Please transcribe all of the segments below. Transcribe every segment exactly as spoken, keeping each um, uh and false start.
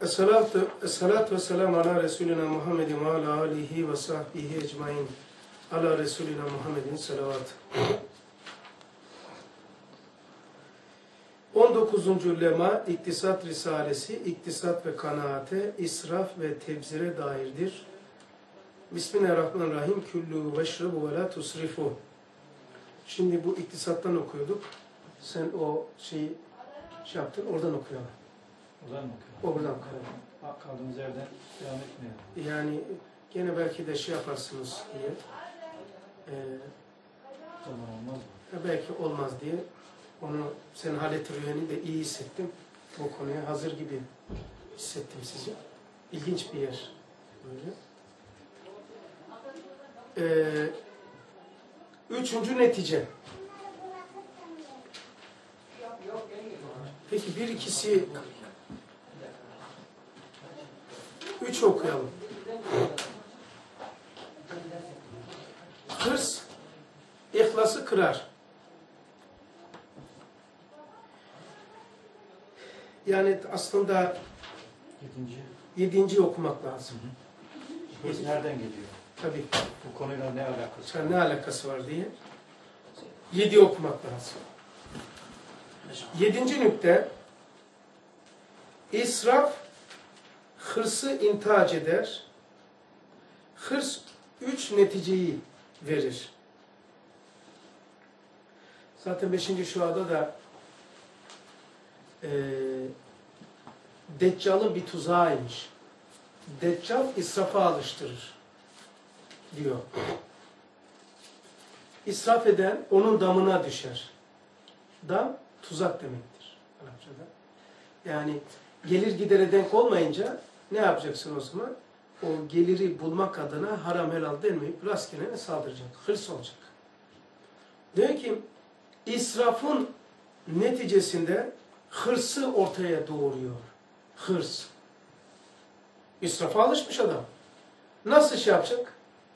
Esselatu, esselatu vesselamu ala Resulina Muhammedin ve ala alihi ve sahbihi ecmain. Ala Resulina Muhammedin salavat. on dokuzuncu lema İktisat Risalesi, İktisat ve Kanaate, İsraf ve Tebzire dairdir. Bismillahirrahmanirrahim. Küllü veşrebu ve la tusrifu. Şimdi bu iktisattan okuyorduk. Sen o şeyi şey yaptın, oradan okuyalım. Oradan mı okuyalım? Oradan okuyalım. Kaldığımız yerden devam etmeyelim. Yani gene belki de şey yaparsınız diye. Ee, Zaman olmaz mı? belki olmaz diye. Onu sen halet rüyeni de iyi hissettim. Bu konuya hazır gibi hissettim sizi. İlginç bir yer. Böyle. Ee, üçüncü netice. Peki bir ikisi üç okuyalım. Hırs ihlası kırar. Yani aslında Yedinci. yedinci okumak lazım. Hırs nereden geliyor? Tabii. Bu konuyla ne alakası var? Ne alakası var diye. Yedi okumak lazım. Yedinci nükte. İsraf hırsı intihac eder. Hırs üç neticeyi verir. Zaten beşinci şuada da e, Deccal'ın bir tuzağıymış. Deccal israfa alıştırır diyor. İsraf eden onun damına düşer. Dam tuzak demektir Arapçada. Yani gelir gidere denk olmayınca ne yapacaksın o zaman? O geliri bulmak adına haram helal denmeyip rastgele saldıracak. Hırs olacak. Diyor ki israfın neticesinde hırsı ortaya doğuruyor. Hırs. İsrafa alışmış adam. Nasıl şey yapacak?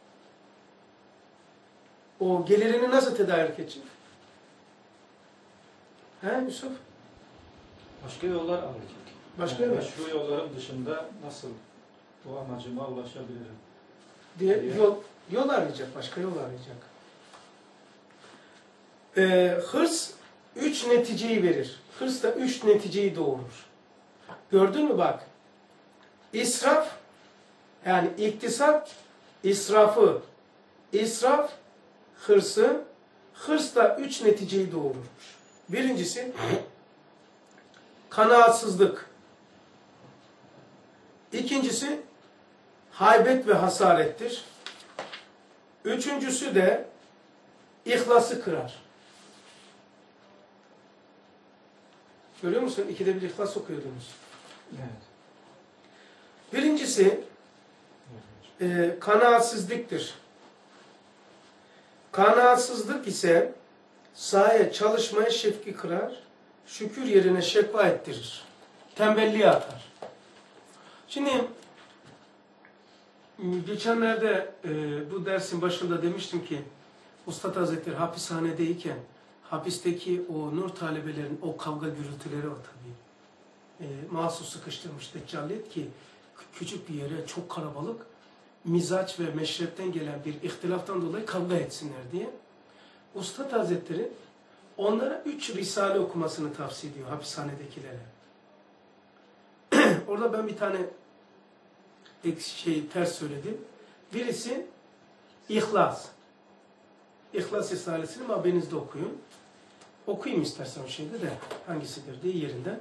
O gelirini nasıl tedarik edecek? He Yusuf? Başka yollar arayacak. Başka yani yollar. Şu yolların dışında nasıl bu amacıma ulaşabilirim? Diye diye. yol, yol arayacak. Başka yol arayacak. Ee, hırs üç neticeyi verir. Hırs da üç neticeyi doğurur. Gördün mü bak? İsraf, yani iktisat, israfı, israf, hırsı, hırs da üç neticeyi doğururmuş. Birincisi, kanaatsızlık. İkincisi, haybet ve hasarettir. Üçüncüsü de, ihlası kırar. Görüyor musun? İkide bir ihlas okuyordunuz. Evet. Birincisi, e, kanaatsizliktir. Kanaatsızlık ise sahaya çalışmaya şefki kırar, şükür yerine şekva ettirir. Tembelliğe atar. Şimdi geçenlerde e, bu dersin başında demiştim ki Üstad Hazretleri hapishanedeyken hapisteki o nur talebelerin o kavga gürültüleri o tabii. E, mahsus sıkıştırmış Deccaliyet ki küçük bir yere çok kalabalık mizaç ve meşrepten gelen bir ihtilaftan dolayı kavga etsinler diye. Üstad Hazretleri onlara üç risale okumasını tavsiye ediyor hapishanedekilere. Orada ben bir tane şey ters söyledim. Birisi İhlas. İhlas Risalesini mabenizde okuyun. Okuyayım istersen o şeyde de hangisidir diye yerinden.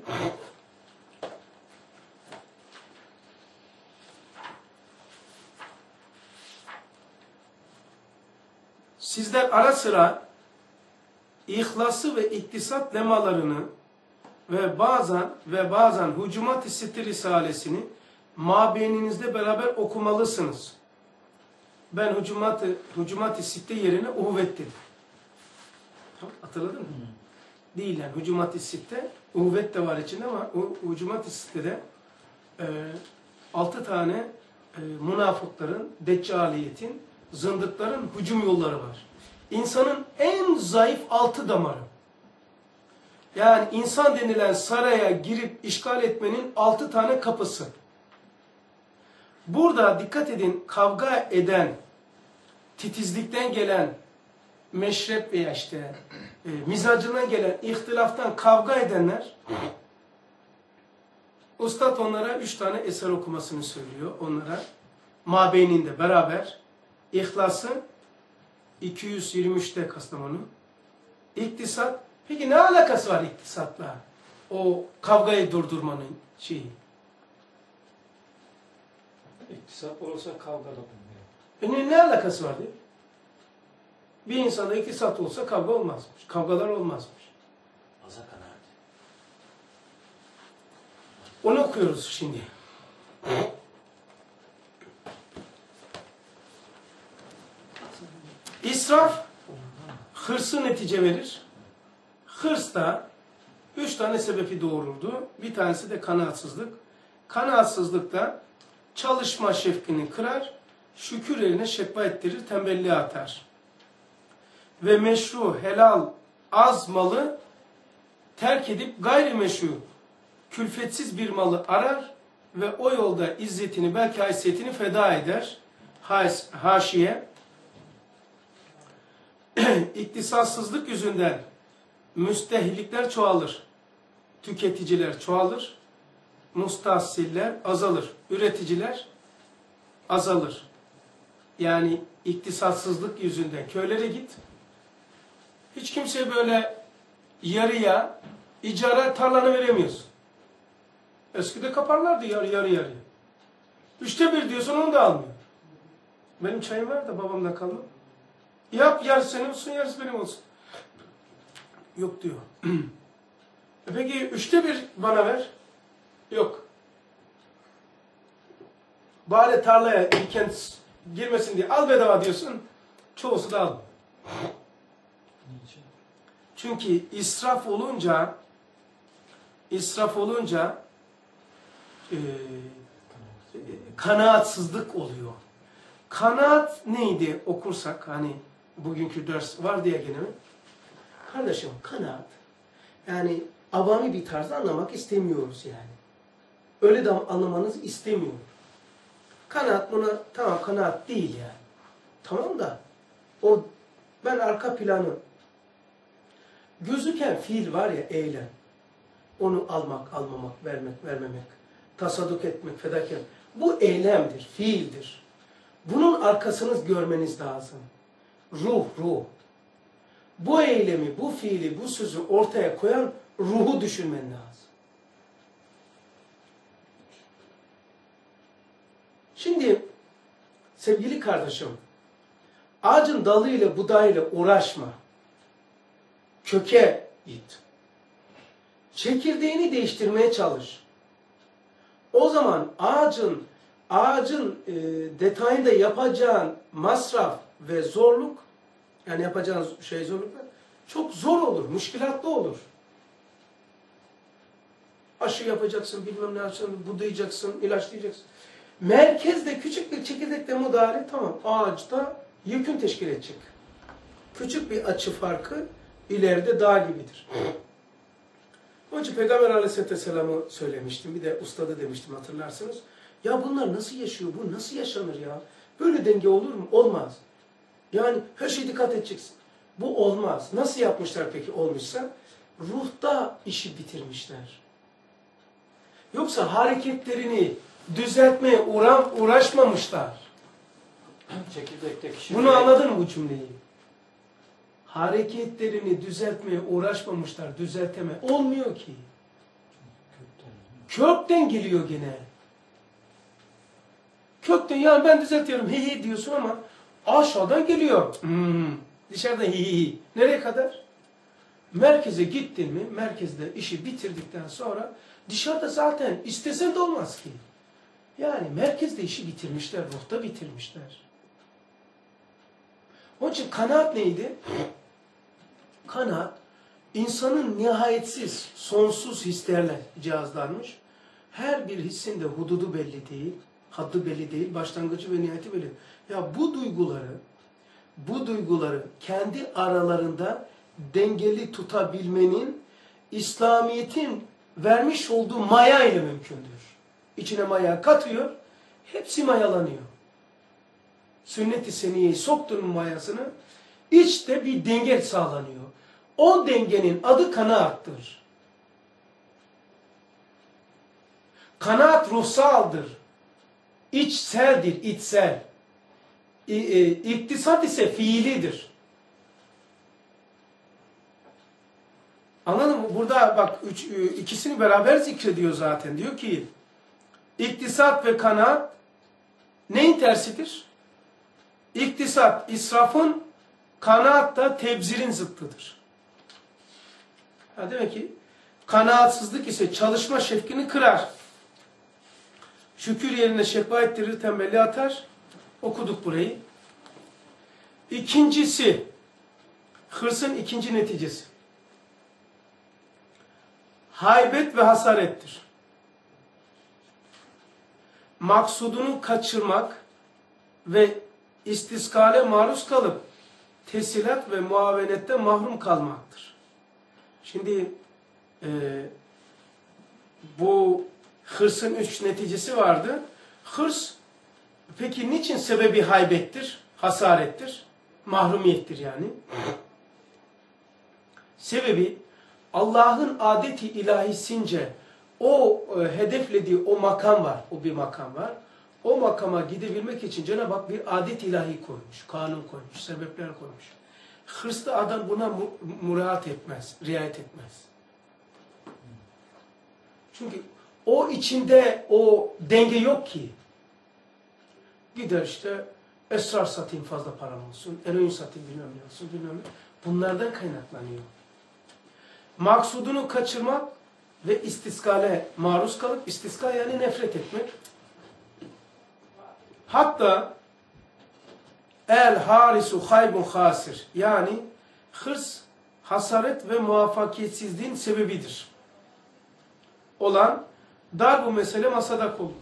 Sizler ara sıra İhlası ve iktisat lemalarını ve bazen ve bazen Hucumat-ı Sitte Risalesini mabeyninizde beraber okumalısınız. Ben Hucumat-ı Hucumat-ı Sitte yerine uhvet dedim. Hatırladın mı? Hmm. Değil yani. Hucumat-ı Sitte, uhvet de var içinde ama Hucumat-ı Sitte'de e, altı tane e, münafıkların, deccaliyetin, zındıkların hücum yolları var. İnsanın en zayıf altı damarı. Yani insan denilen saraya girip işgal etmenin altı tane kapısı. Burada dikkat edin, kavga eden, titizlikten gelen, meşrep veya işte e, mizacından gelen ihtilaftan kavga edenler, Ustad onlara üç tane eser okumasını söylüyor onlara. Mabeyninde beraber. İhlası iki yüz yirmi üçte Kastamonu. İktisat. Peki ne alakası var iktisatla? O kavgayı durdurmanın şeyi. İktisat olursa kavga da bulmuyor. E ne, ne alakası var diye? Bir insanda iktisat olsa kavga olmazmış. Kavgalar olmazmış. Aza kanaat. Onu okuyoruz şimdi. İsraf hırsı netice verir. Hırs da üç tane sebebi doğururdu. Bir tanesi de kanaatsızlık. Kanaatsızlık da çalışma şevkini kırar, şükür eline şekva ettirir, tembelliğe atar. Ve meşru, helal, az malı terk edip gayrimeşru, külfetsiz bir malı arar ve o yolda izzetini, belki haysiyetini feda eder. Haş, haşiye. İktisatsızlık yüzünden müstehlikler çoğalır. Tüketiciler çoğalır. Mustahsiller azalır. Üreticiler azalır. Yani iktisatsızlık yüzünden köylere git. Hiç kimseye böyle yarıya icara tarlanı veremiyorsun. Eskide kaparlardı yarı yarı yarıya. Üçte bir diyorsun, onu da almıyor. Benim çayım var da babamdan kalma. Yap, yarısı senin olsun, yarısı benim olsun. Yok diyor. E peki üçte bir bana ver. Yok. Bari tarlaya diken girmesin diye al bedava diyorsun. Çoğusu da almıyor. Niçin? Çünkü israf olunca israf olunca e, kanaatsızlık oluyor. Kanaat neydi okursak, hani bugünkü ders var diye gene mi? Kardeşim kanaat, yani avami bir tarzda anlamak istemiyoruz yani. Öyle de anlamanızı istemiyorum. Kanaat buna tamam, kanaat değil yani. Tamam da o ben arka planı gözüken fiil var ya, eylem. Onu almak, almamak, vermek, vermemek, tasadduk etmek, fedakar. Bu eylemdir, fiildir. Bunun arkasını görmeniz lazım. Ruh, ruh. Bu eylemi, bu fiili, bu sözü ortaya koyan ruhu düşünmen lazım. Şimdi sevgili kardeşim, ağacın dalıyla budağıyla uğraşma. Köke git. Çekirdeğini değiştirmeye çalış. O zaman ağacın ağacın e, detayında yapacağın masraf ve zorluk, yani yapacağın şey zorluklar çok zor olur, müşkilatlı olur. Aşı yapacaksın, bilmem ne yapacaksın, budayacaksın, ilaçlayacaksın. Merkezde küçük bir çekirdekle müdahale, tamam, ağaçta yükün teşkil edecek. Küçük bir açı farkı ileride dağ gibidir. Onun için Peygamber Aleyhisselatü Vesselam'ı söylemiştim. Bir de ustadı demiştim, hatırlarsınız. Ya bunlar nasıl yaşıyor? Bu nasıl yaşanır ya? Böyle denge olur mu? Olmaz. Yani her şeye dikkat edeceksin. Bu olmaz. Nasıl yapmışlar peki olmuşsa? Ruhta işi bitirmişler. Yoksa hareketlerini düzeltmeye uğra uğraşmamışlar. Çekirdekteki Bunu anladın mı bu cümleyi? Hareketlerini düzeltmeye uğraşmamışlar, düzelteme. Olmuyor ki. Kökten geliyor gene. Kökten, yani ben düzeltiyorum, he he diyorsun ama aşağıdan geliyor. Hmm. Dışarıdan he he he. Nereye kadar? Merkeze gittin mi, merkezde işi bitirdikten sonra dışarıda zaten istesen de olmaz ki. Yani merkezde işi bitirmişler, ruhta bitirmişler. Onun için kanaat neydi? Kanaat, insanın nihayetsiz, sonsuz hislerle cihazlanmış. Her bir hissin de hududu belli değil, haddi belli değil, başlangıcı ve nihayeti belli. Ya bu duyguları, bu duyguları kendi aralarında dengeli tutabilmenin İslamiyet'in vermiş olduğu maya ile mümkündür. İçine maya katıyor, hepsi mayalanıyor. Sünnet-i seniyeyi soktun mayasını, içte bir denge sağlanıyor. O dengenin adı kanaattır. Kanaat ruhsaldır. İçseldir, içsel. İktisat ise fiilidir. Anladın mı? Burada bak üç, ikisini beraber zikrediyor zaten. Diyor ki iktisat ve kanaat neyin tersidir? İktisat israfın, kanaat da tebzirin zıttıdır. Ha demek ki kanaatsızlık ise çalışma şevkini kırar. Şükür yerine şekva ettirir, tembelliği atar. Okuduk burayı. İkincisi, hırsın ikinci neticesi. Haybet ve hasarettir. Maksudunu kaçırmak ve istiskale maruz kalıp teslilat ve muavenette mahrum kalmaktır. Şimdi e, bu hırsın üç neticesi vardı. Hırs peki niçin sebebi haybettir, hasarettir, mahrumiyettir yani? Sebebi Allah'ın adeti ilahisince o e, hedeflediği o makam var, o bir makam var. O makama gidebilmek için Cenab-ı Hak bir adet ilahi koymuş, kanun koymuş, sebepler koymuş. Hırslı adam buna mu muraat etmez, riayet etmez. Çünkü o içinde o denge yok ki. Gider işte esrar satayım fazla param olsun, eroin satayım bilmem ne olsun, bilmem ne. Bunlardan kaynaklanıyor. Maksudunu kaçırmak ve istiskale maruz kalıp, istiska yani nefret etmek. Hatta el harisu haybun hasir yani hırs, hasaret ve muvaffakiyetsizliğin sebebidir. Olan dar bu mesele masada kol.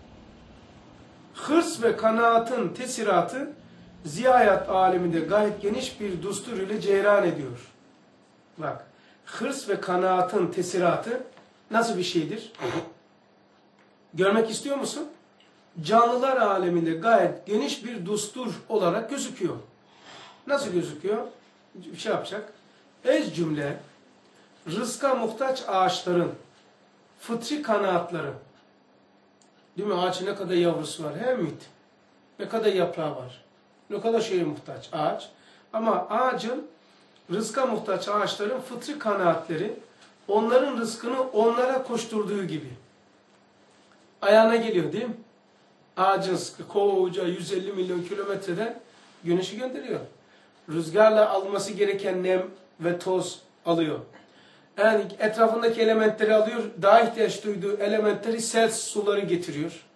Hırs ve kanaatın tesiratı ziyayat aleminde gayet geniş bir düstur ile cereyan ediyor. Bak, hırs ve kanaatın tesiratı nasıl bir şeydir? Görmek istiyor musun? Canlılar aleminde gayet geniş bir düstur olarak gözüküyor. Nasıl gözüküyor? Bir şey yapacak. Ez cümle, rızka muhtaç ağaçların fıtri kanaatları. Değil mi? Ağaçın ne kadar yavrusu var? He mühit. Ne kadar yaprağı var? Ne kadar şeye muhtaç ağaç. Ama ağacın, rızka muhtaç ağaçların fıtri kanaatleri, onların rızkını onlara koşturduğu gibi. Ayağına geliyor değil mi? Ağacın rızkı koca yüz elli milyon kilometreden güneşi gönderiyor. Rüzgarla alması gereken nem ve toz alıyor. Yani etrafındaki elementleri alıyor, daha ihtiyaç duyduğu elementleri sel suları getiriyor.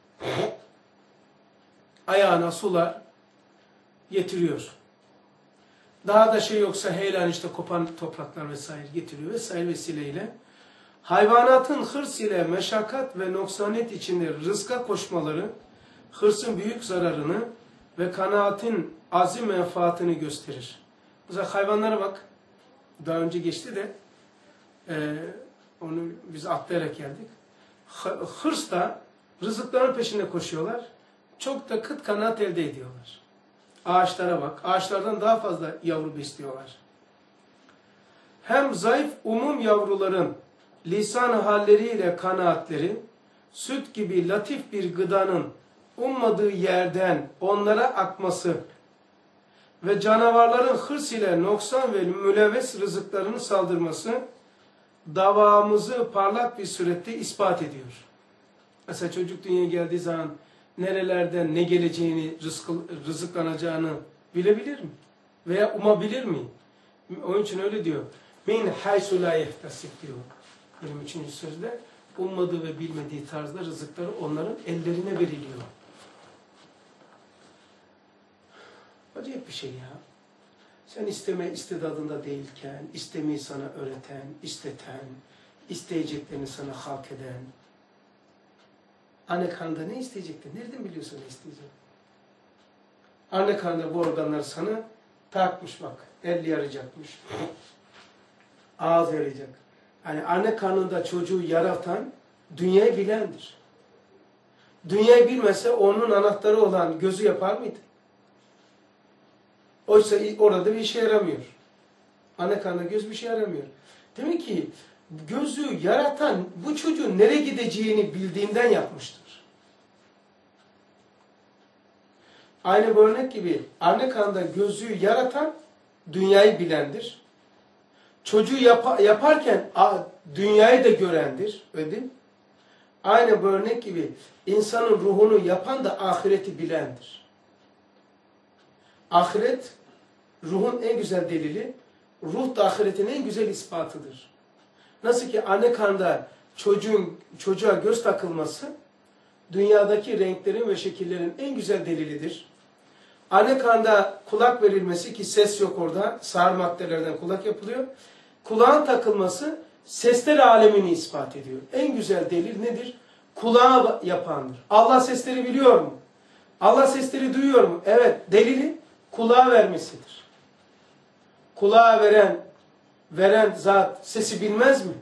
Ayağına sular getiriyor. Daha da şey yoksa heyelan işte kopan topraklar vesaire getiriyor vesaire vesileyle. Hayvanatın hırs ile meşakkat ve noksaniyet içinde rızka koşmaları, hırsın büyük zararını ve kanaatin azim menfaatini gösterir. Mesela hayvanlara bak, daha önce geçti de, Ee, onu biz atlayarak geldik. Hırsla rızıkların peşinde koşuyorlar. Çok da kıt kanaat elde ediyorlar. Ağaçlara bak. Ağaçlardan daha fazla yavru besliyorlar. Hem zayıf umum yavruların lisan halleriyle kanaatleri, süt gibi latif bir gıdanın ummadığı yerden onlara akması ve canavarların hırs ile noksan ve mülevves rızıklarını saldırması, davamızı parlak bir surette ispat ediyor. Mesela çocuk dünyaya geldiği zaman nerelerden ne geleceğini, rızık, rızıklanacağını bilebilir mi? Veya umabilir mi? Onun için öyle diyor. Min haysu la yehtasib diyor. yirmi üçüncü sözde ummadığı ve bilmediği tarzda rızıkları onların ellerine veriliyor. Acayip bir şey ya. Sen isteme istidadında değilken, istemeyi sana öğreten, isteten, isteyeceklerini sana halk eden. Anne karnında ne isteyecektin? Nereden biliyorsun ne isteyeceğini? Anne karnında bu organlar sana takmış bak. El yarayacakmış. Ağız yarayacak. Yani anne karnında çocuğu yaratan dünyayı bilendir. Dünyayı bilmese onun anahtarı olan gözü yapar mıydı? Oysa orada bir işe yaramıyor. Anne karnında göz bir şey yaramıyor. Demek ki gözü yaratan bu çocuğun nereye gideceğini bildiğinden yapmıştır. Aynı bu örnek gibi anne karnında gözü yaratan dünyayı bilendir. Çocuğu yap yaparken dünyayı da görendir. Öyle değil mi? Aynı bu örnek gibi insanın ruhunu yapan da ahireti bilendir. Ahiret ruhun en güzel delili, ruh da ahiretin en güzel ispatıdır. Nasıl ki anne karnında çocuğun çocuğa göz takılması dünyadaki renklerin ve şekillerin en güzel delilidir. Anne karnında kulak verilmesi ki ses yok orada, sağır maddelerden kulak yapılıyor. Kulağın takılması sesler alemini ispat ediyor. En güzel delil nedir? Kulağı yapandır. Allah sesleri biliyor mu? Allah sesleri duyuyor mu? Evet, delili kulağa vermesidir. Kulağa veren veren zat sesi bilmez mi?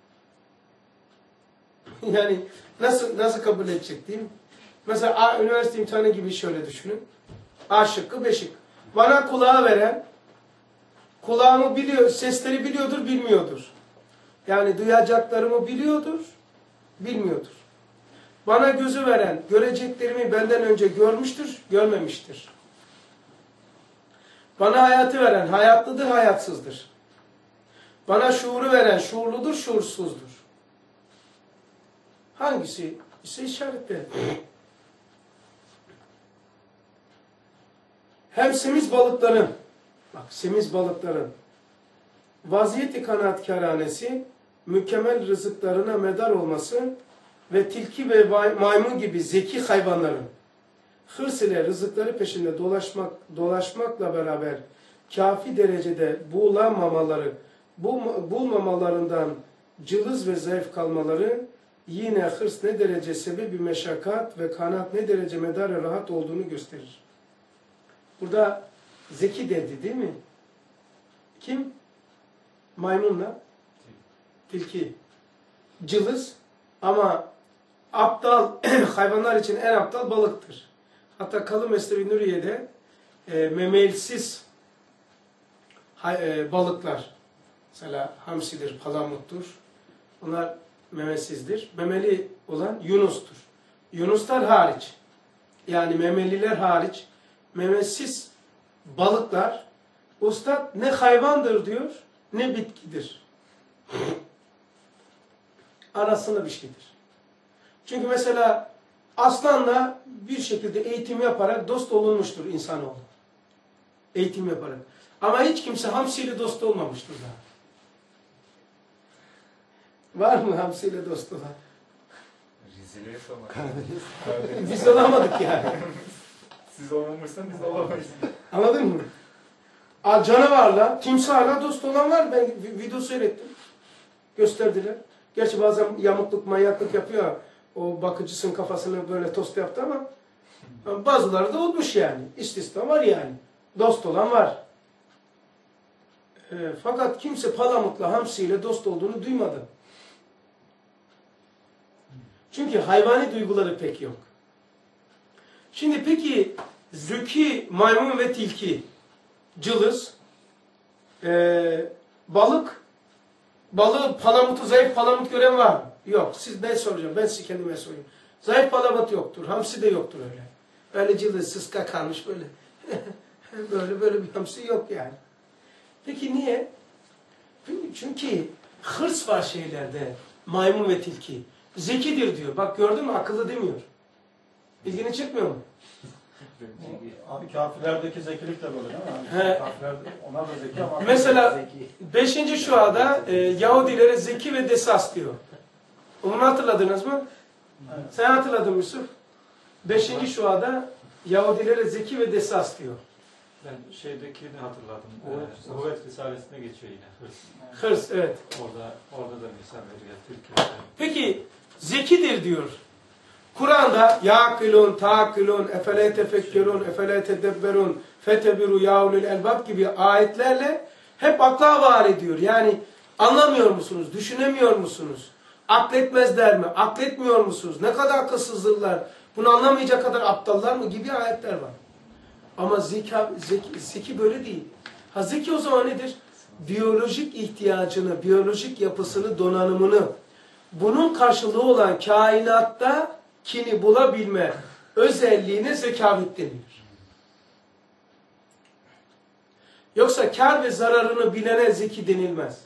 Yani nasıl nasıl kabul edecek değil mi? Mesela A, üniversite imtihanı gibi şöyle düşünün. A şıkkı, B şıkkı. Bana kulağı veren kulağımı biliyor, sesleri biliyordur, bilmiyordur. Yani duyacaklarımı biliyordur, bilmiyordur. Bana gözü veren göreceklerimi benden önce görmüştür, görmemiştir. Bana hayatı veren hayatlıdır, hayatsızdır. Bana şuuru veren şuurludur, şuursuzdur. Hangisi ise işaretli. Hem semiz balıkların, bak semiz balıkların vaziyeti kanaatkârânesi, mükemmel rızıklarına medar olması ve tilki ve maymun gibi zeki hayvanların hırs ile rızıkları peşinde dolaşmak, dolaşmakla beraber kafi derecede buğulamamaları, bu, bulmamalarından cılız ve zayıf kalmaları, yine hırs ne derece sebebi meşakkat ve kanaat ne derece medarı rahat olduğunu gösterir. Burada zeki dedi değil mi? Kim? Maymunla tilki. Cılız ama aptal, hayvanlar için en aptal balıktır. Hatta Kalın Mesnevi Nuriye'de e, memelsiz e, balıklar, mesela hamsidir, palamuttur. Bunlar memesizdir. Memeli olan yunustur. Yunuslar hariç, yani memeliler hariç, memesiz balıklar, Ustad ne hayvandır diyor, ne bitkidir. Arasında bir şeydir. Çünkü mesela aslanla bir şekilde eğitim yaparak dost olunmuştur insanoğlu. Eğitim yaparak. Ama hiç kimse hamsiyle dost olmamıştır daha. Var mı hamsiyle dost olan? Rize'ye sormak. Biz olamadık yani. Siz olmamışsan biz olamayız. Anladın mı? A, canavarla, timsahla dost olan var. Ben video seyrettim. Gösterdiler. Gerçi bazen yamukluk, manyaklık yapıyor. O bakıcısının kafasını böyle tost yaptı ama bazıları da olmuş yani. İstisna var yani. Dost olan var. E, fakat kimse palamutla, hamsiyle dost olduğunu duymadı. Çünkü hayvani duyguları pek yok. Şimdi peki zeki, maymun ve tilki, cılız, e, balık, balığı, palamutu, zayıf palamut gören var mı? Yok. Siz ben soracağım. Ben size kendime sorayım. Zayıf palamut yoktur. Hamsi de yoktur öyle. Öyle cılız, sıska kalmış böyle. böyle böyle bir hamsi yok yani. Peki niye? Çünkü hırs var şeylerde. Maymun ve tilki. Zekidir diyor. Bak gördün mü? Akıllı demiyor. İlgini çekmiyor mu? Abi kafirlerdeki zekilik de böyle değil mi? He. Kafirler, onlar da zeki ama... Mesela zeki. beşinci şuada e, Yahudilere zeki ve desas diyor. Onu hatırladınız mı? Evet. Sen hatırladın Yusuf. Beşinci şuada Yahudilere zeki ve desas diyor. Ben şeydekini hatırladım. O Kuvvet Risalesi'ne geçiyor yine. Hırs. Hırs, evet. Orada, orada da misal veriyor. Türkiye'de. Peki zekidir diyor. Kur'an'da yâkilûn, tâkilûn, efele tefekkürûn, efele tedebberûn, fetebiru yâulül elbab gibi ayetlerle hep akla var ediyor. Yani Anlamıyor musunuz? Düşünemiyor musunuz? Akletmezler mi? Akletmiyor musunuz? Ne kadar akılsızdırlar? Bunu anlamayacak kadar aptallar mı? Gibi ayetler var. Ama zeka, zeki, zeki böyle değil. Ha zeki o zaman nedir? Biyolojik ihtiyacını, biyolojik yapısını, donanımını, bunun karşılığı olan kainatta kini bulabilme özelliğine zekavet deniyor. Yoksa kar ve zararını bilene zeki denilmez.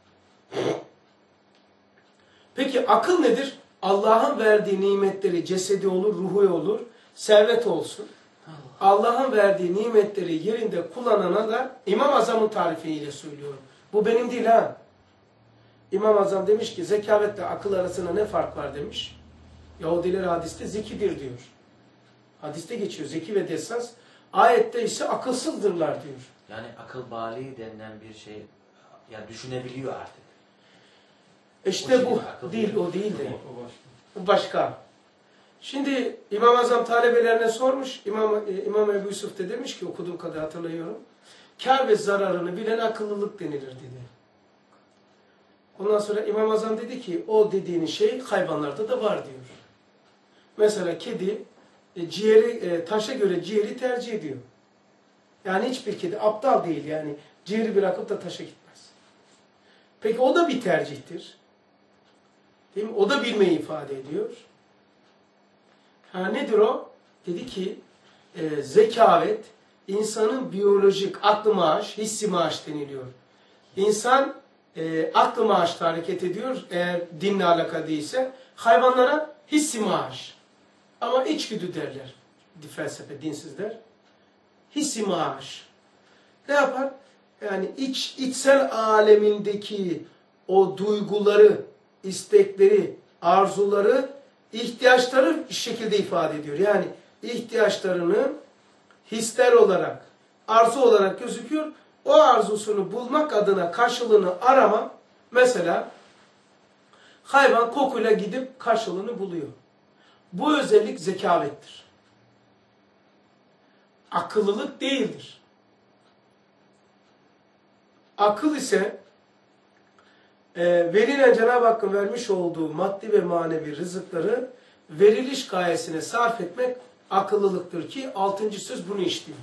Peki akıl nedir? Allah'ın verdiği nimetleri, cesedi olur, ruhu olur, servet olsun. Allah'ın verdiği nimetleri yerinde kullanana da İmam Azam'ın tarifiyle söylüyorum. Bu benim değil ha. İmam Azam demiş ki zekavetle akıl arasında ne fark var demiş. Yahudiler hadiste zekidir diyor. Hadiste geçiyor zeki ve dessas. Ayette ise akılsızdırlar diyor. Yani akıl bali denilen bir şey, yani düşünebiliyor artık. İşte bu akıl değil, değil. o değil de. O başka. Bu başka. Şimdi İmam Azam talebelerine sormuş. İmam, İmam Ebu Yusuf da demiş ki okuduğum kadar hatırlıyorum. Kar ve zararını bilen akıllılık denilir dedi. Ondan sonra İmam Azam dedi ki o dediğiniz şey hayvanlarda da var diyor. Mesela kedi e, ciğeri e, taşa göre ciğeri tercih ediyor. Yani hiçbir kedi aptal değil yani ciğeri bırakıp da taşa gitmez. Peki o da bir tercihtir. Değil mi? O da bilmeyi ifade ediyor. Ha nedir o? Dedi ki e, zekavet insanın biyolojik aklı maaş, hissi maaş deniliyor. İnsan e, aklı maaşla hareket ediyor eğer dinle alakalı değilse. Hayvanlara hissi maaş. Ama içgüdü derler. Felsefe, dinsizler. Hissi maaş. Ne yapar? Yani iç, içsel alemindeki o duyguları, istekleri, arzuları, ihtiyaçları bir şekilde ifade ediyor. Yani ihtiyaçlarını hisler olarak, arzu olarak gözüküyor. O arzusunu bulmak adına karşılığını arama. Mesela hayvan kokuyla gidip karşılığını buluyor. Bu özellik zekavettir. Akıllılık değildir. Akıl ise e, verilen Cenab-ı Hakk'ın vermiş olduğu maddi ve manevi rızıkları veriliş gayesine sarf etmek akıllılıktır ki altıncı söz bunu işliyor.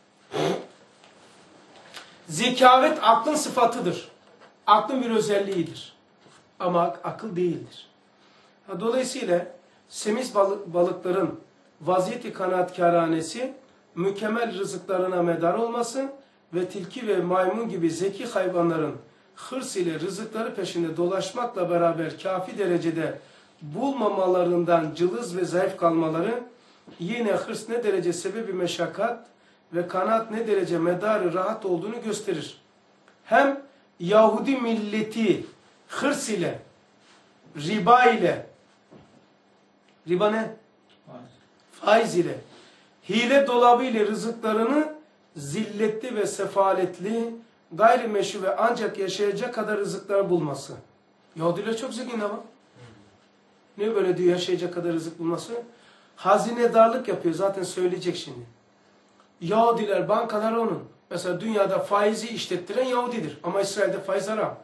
Zekavet aklın sıfatıdır. Aklın bir özelliğidir. Ama akıl değildir. Dolayısıyla semiz balıkların vaziyeti kanaatkâranesi mükemmel rızıklarına medar olması ve tilki ve maymun gibi zeki hayvanların hırs ile rızıkları peşinde dolaşmakla beraber kafi derecede bulmamalarından cılız ve zayıf kalmaları yine hırs ne derece sebebi meşakkat ve kanaat ne derece medarı rahat olduğunu gösterir. Hem Yahudi milleti hırs ile, riba ile, riba ne? Faiz ile, hile dolabı ile rızıklarını zilletli ve sefaletli, gayrimeşru ve ancak yaşayacak kadar rızıklar bulması. Yahudiler çok zengin ama. Niye böyle diyor yaşayacak kadar rızık bulması? Hazinedarlık yapıyor zaten söyleyecek şimdi. Yahudiler bankalar onun. Mesela dünyada faizi işlettiren Yahudidir. Ama İsrail'de faiz haram.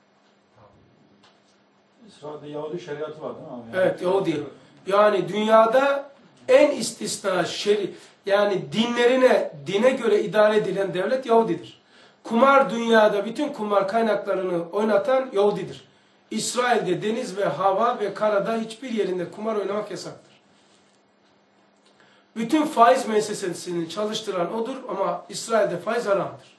İsrail'de Yahudi şeriatı var değil mi abi? Evet Yahudi. Yani dünyada en istisna şeri, yani dinlerine, dine göre idare edilen devlet Yahudidir. Kumar dünyada bütün kumar kaynaklarını oynatan Yahudidir. İsrail'de deniz ve hava ve karada hiçbir yerinde kumar oynamak yasaktır. Bütün faiz müessesesini çalıştıran odur ama İsrail'de faiz haramdır.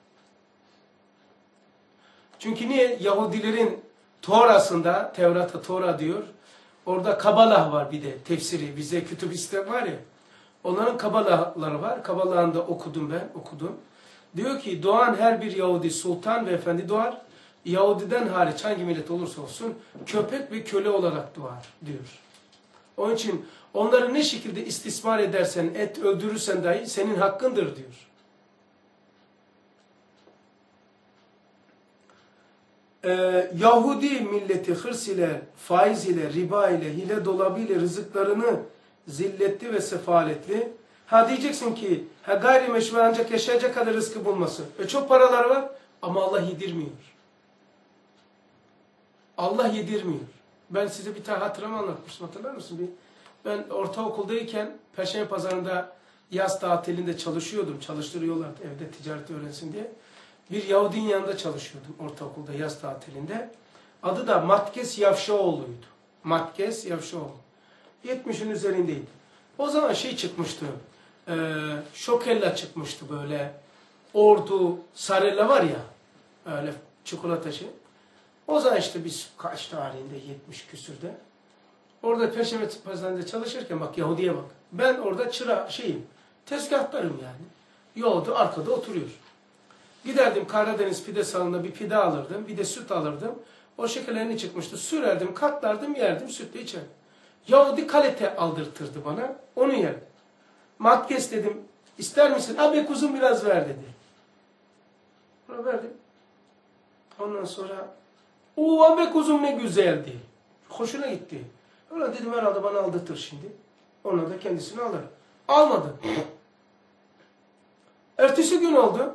Çünkü niye? Yahudilerin Tora'sında, Tevrat'a Tora diyor, orada Kabalah var bir de tefsiri, bize kütüb istek var ya, onların Kabalahları var, Kabalah'ını da okudum ben, okudum. Diyor ki doğan her bir Yahudi sultan ve efendi doğar, Yahudiden hariç hangi millet olursa olsun köpek ve köle olarak doğar diyor. Onun için onları ne şekilde istismar edersen, et öldürürsen dahi senin hakkındır diyor. Ee, Yahudi milleti hırs ile, faiz ile, riba ile, hile dolabı ile rızıklarını zilletli ve sefaletli. Ha diyeceksin ki ha gayrimeşru ancak yaşayacak kadar rızkı bulması. E çok paralar var ama Allah yedirmiyor. Allah yedirmiyor. Ben size bir tane hatıramı anlatmıştım. Hatırlar mısın? Bir, ben ortaokuldayken Perşembe Pazarı'nda yaz tatilinde çalışıyordum. Çalıştırıyorlardı evde ticaret öğrensin diye. Bir Yahudinin yanında çalışıyordum ortaokulda yaz tatilinde. Adı da Matkes Yavşaoğlu'ydu. Matkes Yavşaoğlu. yetmişin üzerindeydi. O zaman şey çıkmıştı. E, şokella çıkmıştı böyle. Ordu sarella var ya. Öyle çikolata şey. O zaman işte biz kaç tarihinde yetmiş küsürde. Orada Perşembe Pazarı'nda çalışırken bak Yahudi'ye bak. Ben orada çıra şeyim. Tezgahtarım yani. Yolda arkada oturuyor. Giderdim Karadeniz pide salonunda bir pide alırdım. Bir de süt alırdım. O şekerlerini çıkmıştı. Sürerdim, katlardım, yerdim, sütle içerdim. Yahudi kalite aldırtırdı bana. Onu yerdim. Matkes dedim. İster misin? Abi kuzum biraz ver dedi. Ona verdim. Ondan sonra o abi kuzum ne güzeldi. Hoşuna gitti. Öyle dedim herhalde bana aldırtır şimdi. Ona da kendisini alır. Almadı. Ertesi gün oldu.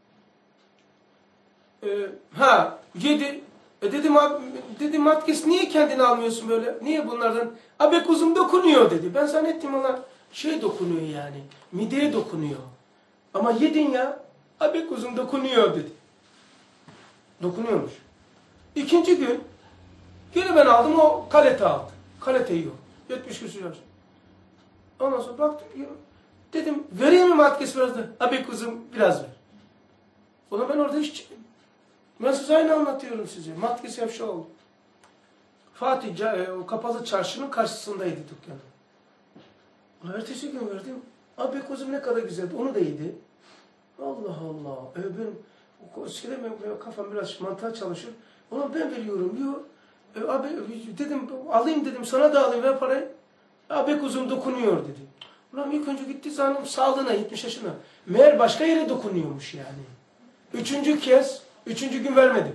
Ee, ha yedi. E dedim abi, dedim Matkes niye kendini almıyorsun böyle? Niye bunlardan? Abi kuzum dokunuyor dedi. Ben zannettim ona şey dokunuyor yani. Mideye dokunuyor. Ama yedin ya. Abi kuzum dokunuyor dedi. Dokunuyormuş. İkinci gün yine ben aldım o kalete aldı. Kalete yiyor. yetmiş küsur yaş. Ondan sonra baktım. Dedim vereyim mi Matkes biraz da? Abi kuzum biraz ver. Ulan ben orada hiç ben size aynı anlatıyorum size. Matkes Yavşaoğlu. Fatih e, o kapalı çarşının karşısındaydı dükkanı. Ulan ertesi gün verdim. Abi kuzum ne kadar güzeldi. Onu da yedi. Allah Allah. E, benim eskiden benim kafam biraz mantığa çalışır. Ulan ben veriyorum diyor. E, abi dedim alayım dedim sana da alayım ver parayı. Abi kuzum dokunuyor dedi. Ulan ilk önce gitti zannem sağlığına yetmiş yaşına. Meğer başka yere dokunuyormuş yani. Üçüncü kez, üçüncü gün vermedim.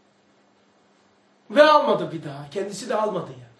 Ve almadı bir daha. Kendisi de almadı yani.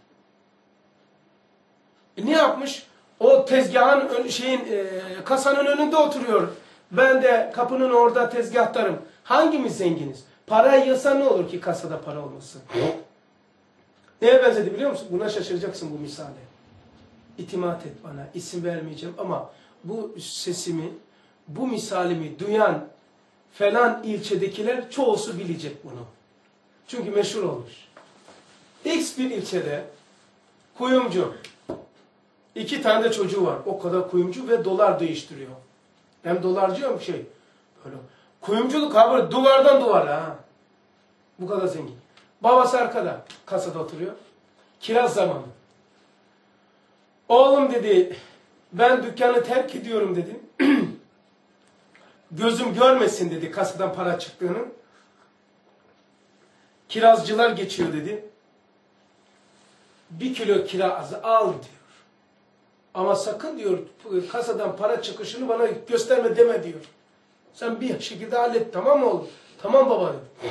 E ne yapmış? O tezgahın şeyin e, kasanın önünde oturuyor. Ben de kapının orada tezgahtarım. Hangimiz zenginiz? Para yığsa ne olur ki kasada para olmasın? Neye benzedi biliyor musun? Buna şaşıracaksın bu misale. İtimat et bana. İsim vermeyeceğim ama bu sesimi, bu misalimi duyan falan ilçedekiler çoğusu bilecek bunu. Çünkü meşhur olmuş. X bir ilçede kuyumcu. İki tane de çocuğu var. O kadar kuyumcu ve dolar değiştiriyor. Hem dolarcı hem şey. Böyle. Kuyumculuk ha böyle duvardan duvara ha. Bu kadar zengin. Babası arkada. Kasada oturuyor. Kiraz zamanı. Oğlum dedi ben dükkanı terk ediyorum dedi. Gözüm görmesin dedi kasadan para çıktığını. Kirazcılar geçiyor dedi. Bir kilo kirazı al diyor. Ama sakın diyor kasadan para çıkışını bana gösterme deme diyor. Sen bir şekilde hallet tamam mı oğlum? Tamam baba dedi.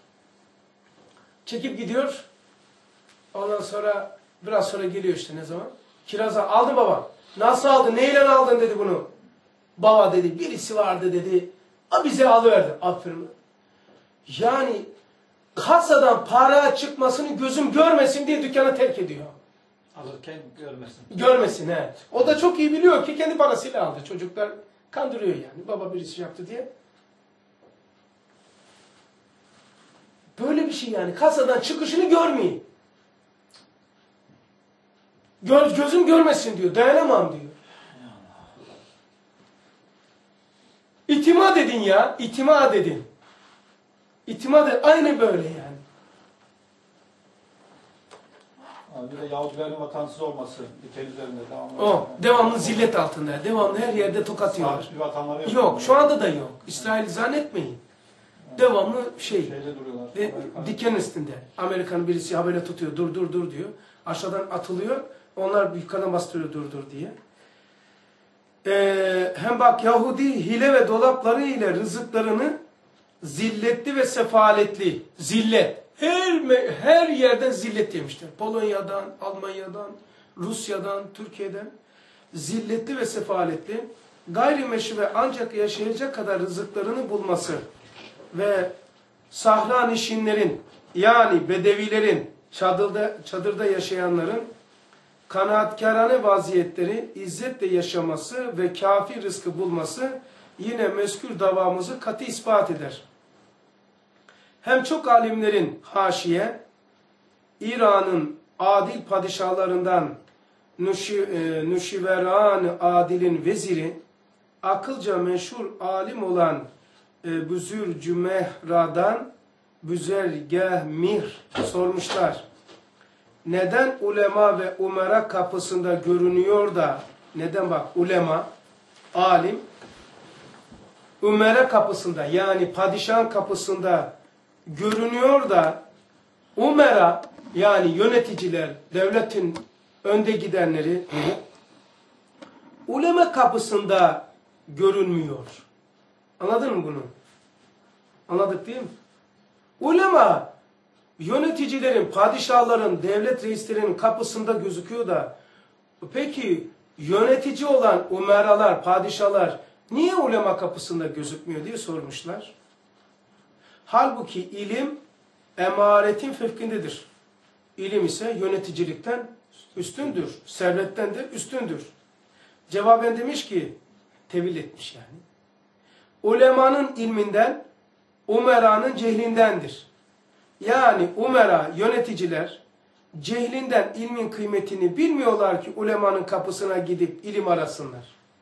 Çekip gidiyor. Ondan sonra biraz sonra geliyor işte ne zaman? Kirazı aldı baba. Nasıl aldın? Neyle aldın dedi bunu. Baba dedi birisi vardı dedi. A bize alıverdi. Aferin. Yani kasadan para çıkmasını gözüm görmesin diye dükkanı terk ediyor. Alırken görmesin. Görmesin he. O da çok iyi biliyor ki kendi parasıyla aldı. Çocuklar kandırıyor yani. Baba birisi yaptı diye. Böyle bir şey yani. Kasadan çıkışını görmeyin. Gö gözüm görmesin diyor. Dayanamam diyor. İtimat edin ya. İtimat edin. İtimat edin. Aynı böyle yani. Abi bir de Yahudilerin vatansız olması ülke üzerinde devamlı. O devamlı zillet altında. Devamlı her yerde tokat yiyorlar. Sabit bir vatanları yok. Yok. Şu anda da yok. İsrail zannetmeyin. Devamlı şey. Şeyde duruyorlar. Ve diken üstünde. Amerikan birisi habere tutuyor. Dur dur dur diyor. Aşağıdan atılıyor. Onlar yukarıdan bastırıyor dur dur diye. Ee, hem bak Yahudi hile ve dolapları ile rızıklarını zilletli ve sefaletli. Zillet. Her, her yerden zillet yemişler. Polonya'dan, Almanya'dan, Rusya'dan, Türkiye'den. Zilletli ve sefaletli. Gayrimeşru ve ancak yaşayacak kadar rızıklarını bulması ve sahra nişinlerin yani bedevilerin, çadırda, çadırda yaşayanların kanaatkârane vaziyetleri, izzetle yaşaması ve kâfi rızkı bulması yine mezkür davamızı katı ispat eder. Hem çok alimlerin haşiye, İran'ın adil padişahlarından Nuşiveran Adil'in veziri, akılca meşhur alim olan e, Büzür Cümehra'dan Büzergeh Mihr sormuşlar. Neden ulema ve umera kapısında görünüyor da, neden bak ulema, alim, umera kapısında yani padişahın kapısında görünüyor da umera yani yöneticiler, devletin önde gidenleri ulema kapısında görünmüyor. Anladın mı bunu? Anladık değil mi? Ulema yöneticilerin, padişahların, devlet reislerinin kapısında gözüküyor da peki yönetici olan umeralar, padişahlar niye ulema kapısında gözükmüyor diye sormuşlar. Halbuki ilim emaretin fevkindedir. İlim ise yöneticilikten üstündür. Servetten de üstündür. Cevaben demiş ki, tevil etmiş yani. Ulemanın ilminden, umeranın cehlindendir. Yani umera, yöneticiler, cehlinden ilmin kıymetini bilmiyorlar ki ulemanın kapısına gidip ilim arasınlar.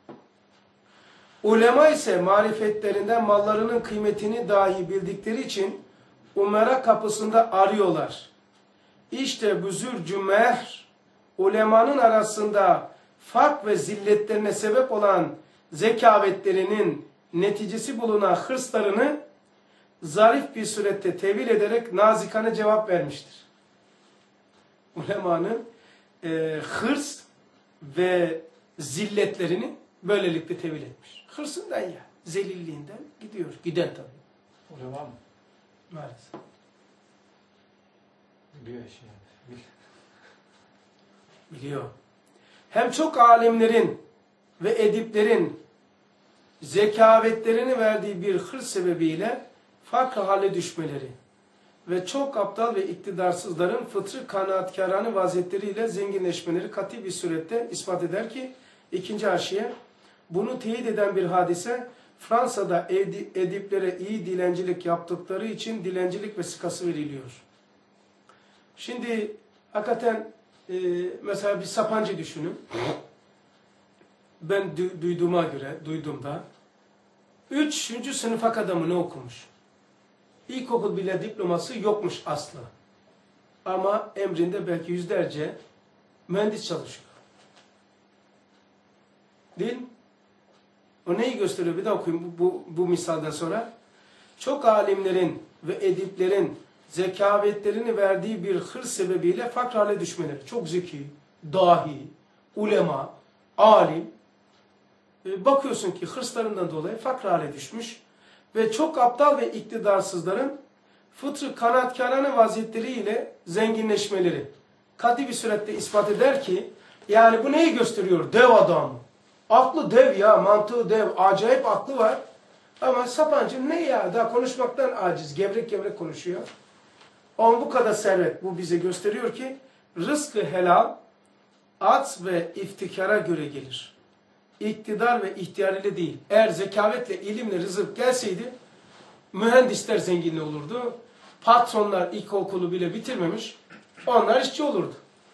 Ulema ise marifetlerinden mallarının kıymetini dahi bildikleri için umera kapısında arıyorlar. İşte büzür cümehr, ulemanın arasında fark ve zilletlerine sebep olan zekavetlerinin neticesi bulunan hırslarını zarif bir surette tevil ederek nazikane cevap vermiştir. Ulemanın e, hırs ve zilletlerini böylelikle tevil etmiş. Hırsından ya, zelilliğinden gidiyor. Giden tabii. Ulema mı? Maalesef. Biliyor işi yani. Biliyor. Hem çok alimlerin ve ediplerin zekavetlerini verdiği bir hırs sebebiyle fakr hale düşmeleri ve çok aptal ve iktidarsızların fıtrı kanaatkârane vaziyetleriyle zenginleşmeleri kat'i bir surette ispat eder ki ikinci haşiye bunu teyit eden bir hadise Fransa'da ediplere iyi dilencilik yaptıkları için dilencilik vesikası veriliyor. Şimdi hakikaten e, mesela bir Sapancı düşünün. Ben du duyduğuma göre, duyduğumda üçüncü sınıfa kadar mı ne okumuş? İlkokul bile diploması yokmuş aslı. Ama emrinde belki yüzlerce mühendis çalışıyor. Değil mi? O neyi gösteriyor? Bir daha okuyayım bu, bu, bu misalden sonra. Çok alimlerin ve ediplerin zekavetlerini verdiği bir hırs sebebiyle fakr hale düşmeleri. Çok zeki, dahi, ulema, alim. E, bakıyorsun ki hırslarından dolayı fakr hale düşmüş. Ve çok aptal ve iktidarsızların fıtrı kanaatkârane vaziyetleriyle zenginleşmeleri. Kat'i bir surette ispat eder ki, yani bu neyi gösteriyor? Dev adam. Aklı dev ya, mantığı dev, acayip aklı var. Ama Sapancı ne ya, daha konuşmaktan aciz, gevrek gevrek konuşuyor. Ama bu kadar servet, bu bize gösteriyor ki, rızkı helal, ats ve iftikara göre gelir. İktidar ve ihtiyar ile değil. Eğer zekavetle, ilimle rızık gelseydi, mühendisler zengin olurdu. Patronlar ilkokulu bile bitirmemiş, onlar işçi olurdu.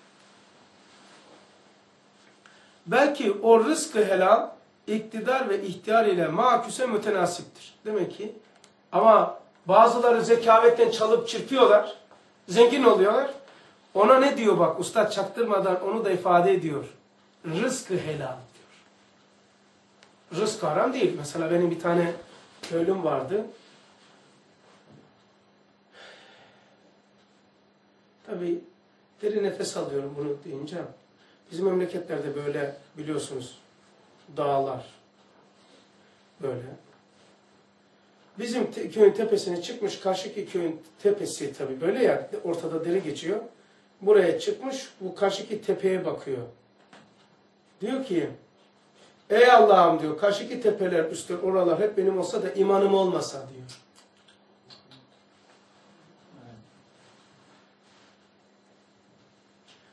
Belki o rızkı helal, iktidar ve ihtiyar ile maküse mütenasiptir. Demek ki ama bazıları zekavetten çalıp çırpıyorlar, zengin oluyorlar. Ona ne diyor bak, ustad çaktırmadan onu da ifade ediyor. Rızkı helal diyor. Rızk haram değil. Mesela benim bir tane köylüm vardı. Tabii derin nefes alıyorum bunu deyince. Bizim memleketlerde böyle biliyorsunuz dağlar böyle. Bizim te köyün tepesine çıkmış, karşıki köyün tepesi tabii böyle ya, ortada dere geçiyor. Buraya çıkmış, bu karşıki tepeye bakıyor. Diyor ki, ey Allah'ım diyor, karşıki tepeler, üstler, oralar hep benim olsa da imanım olmasa diyor.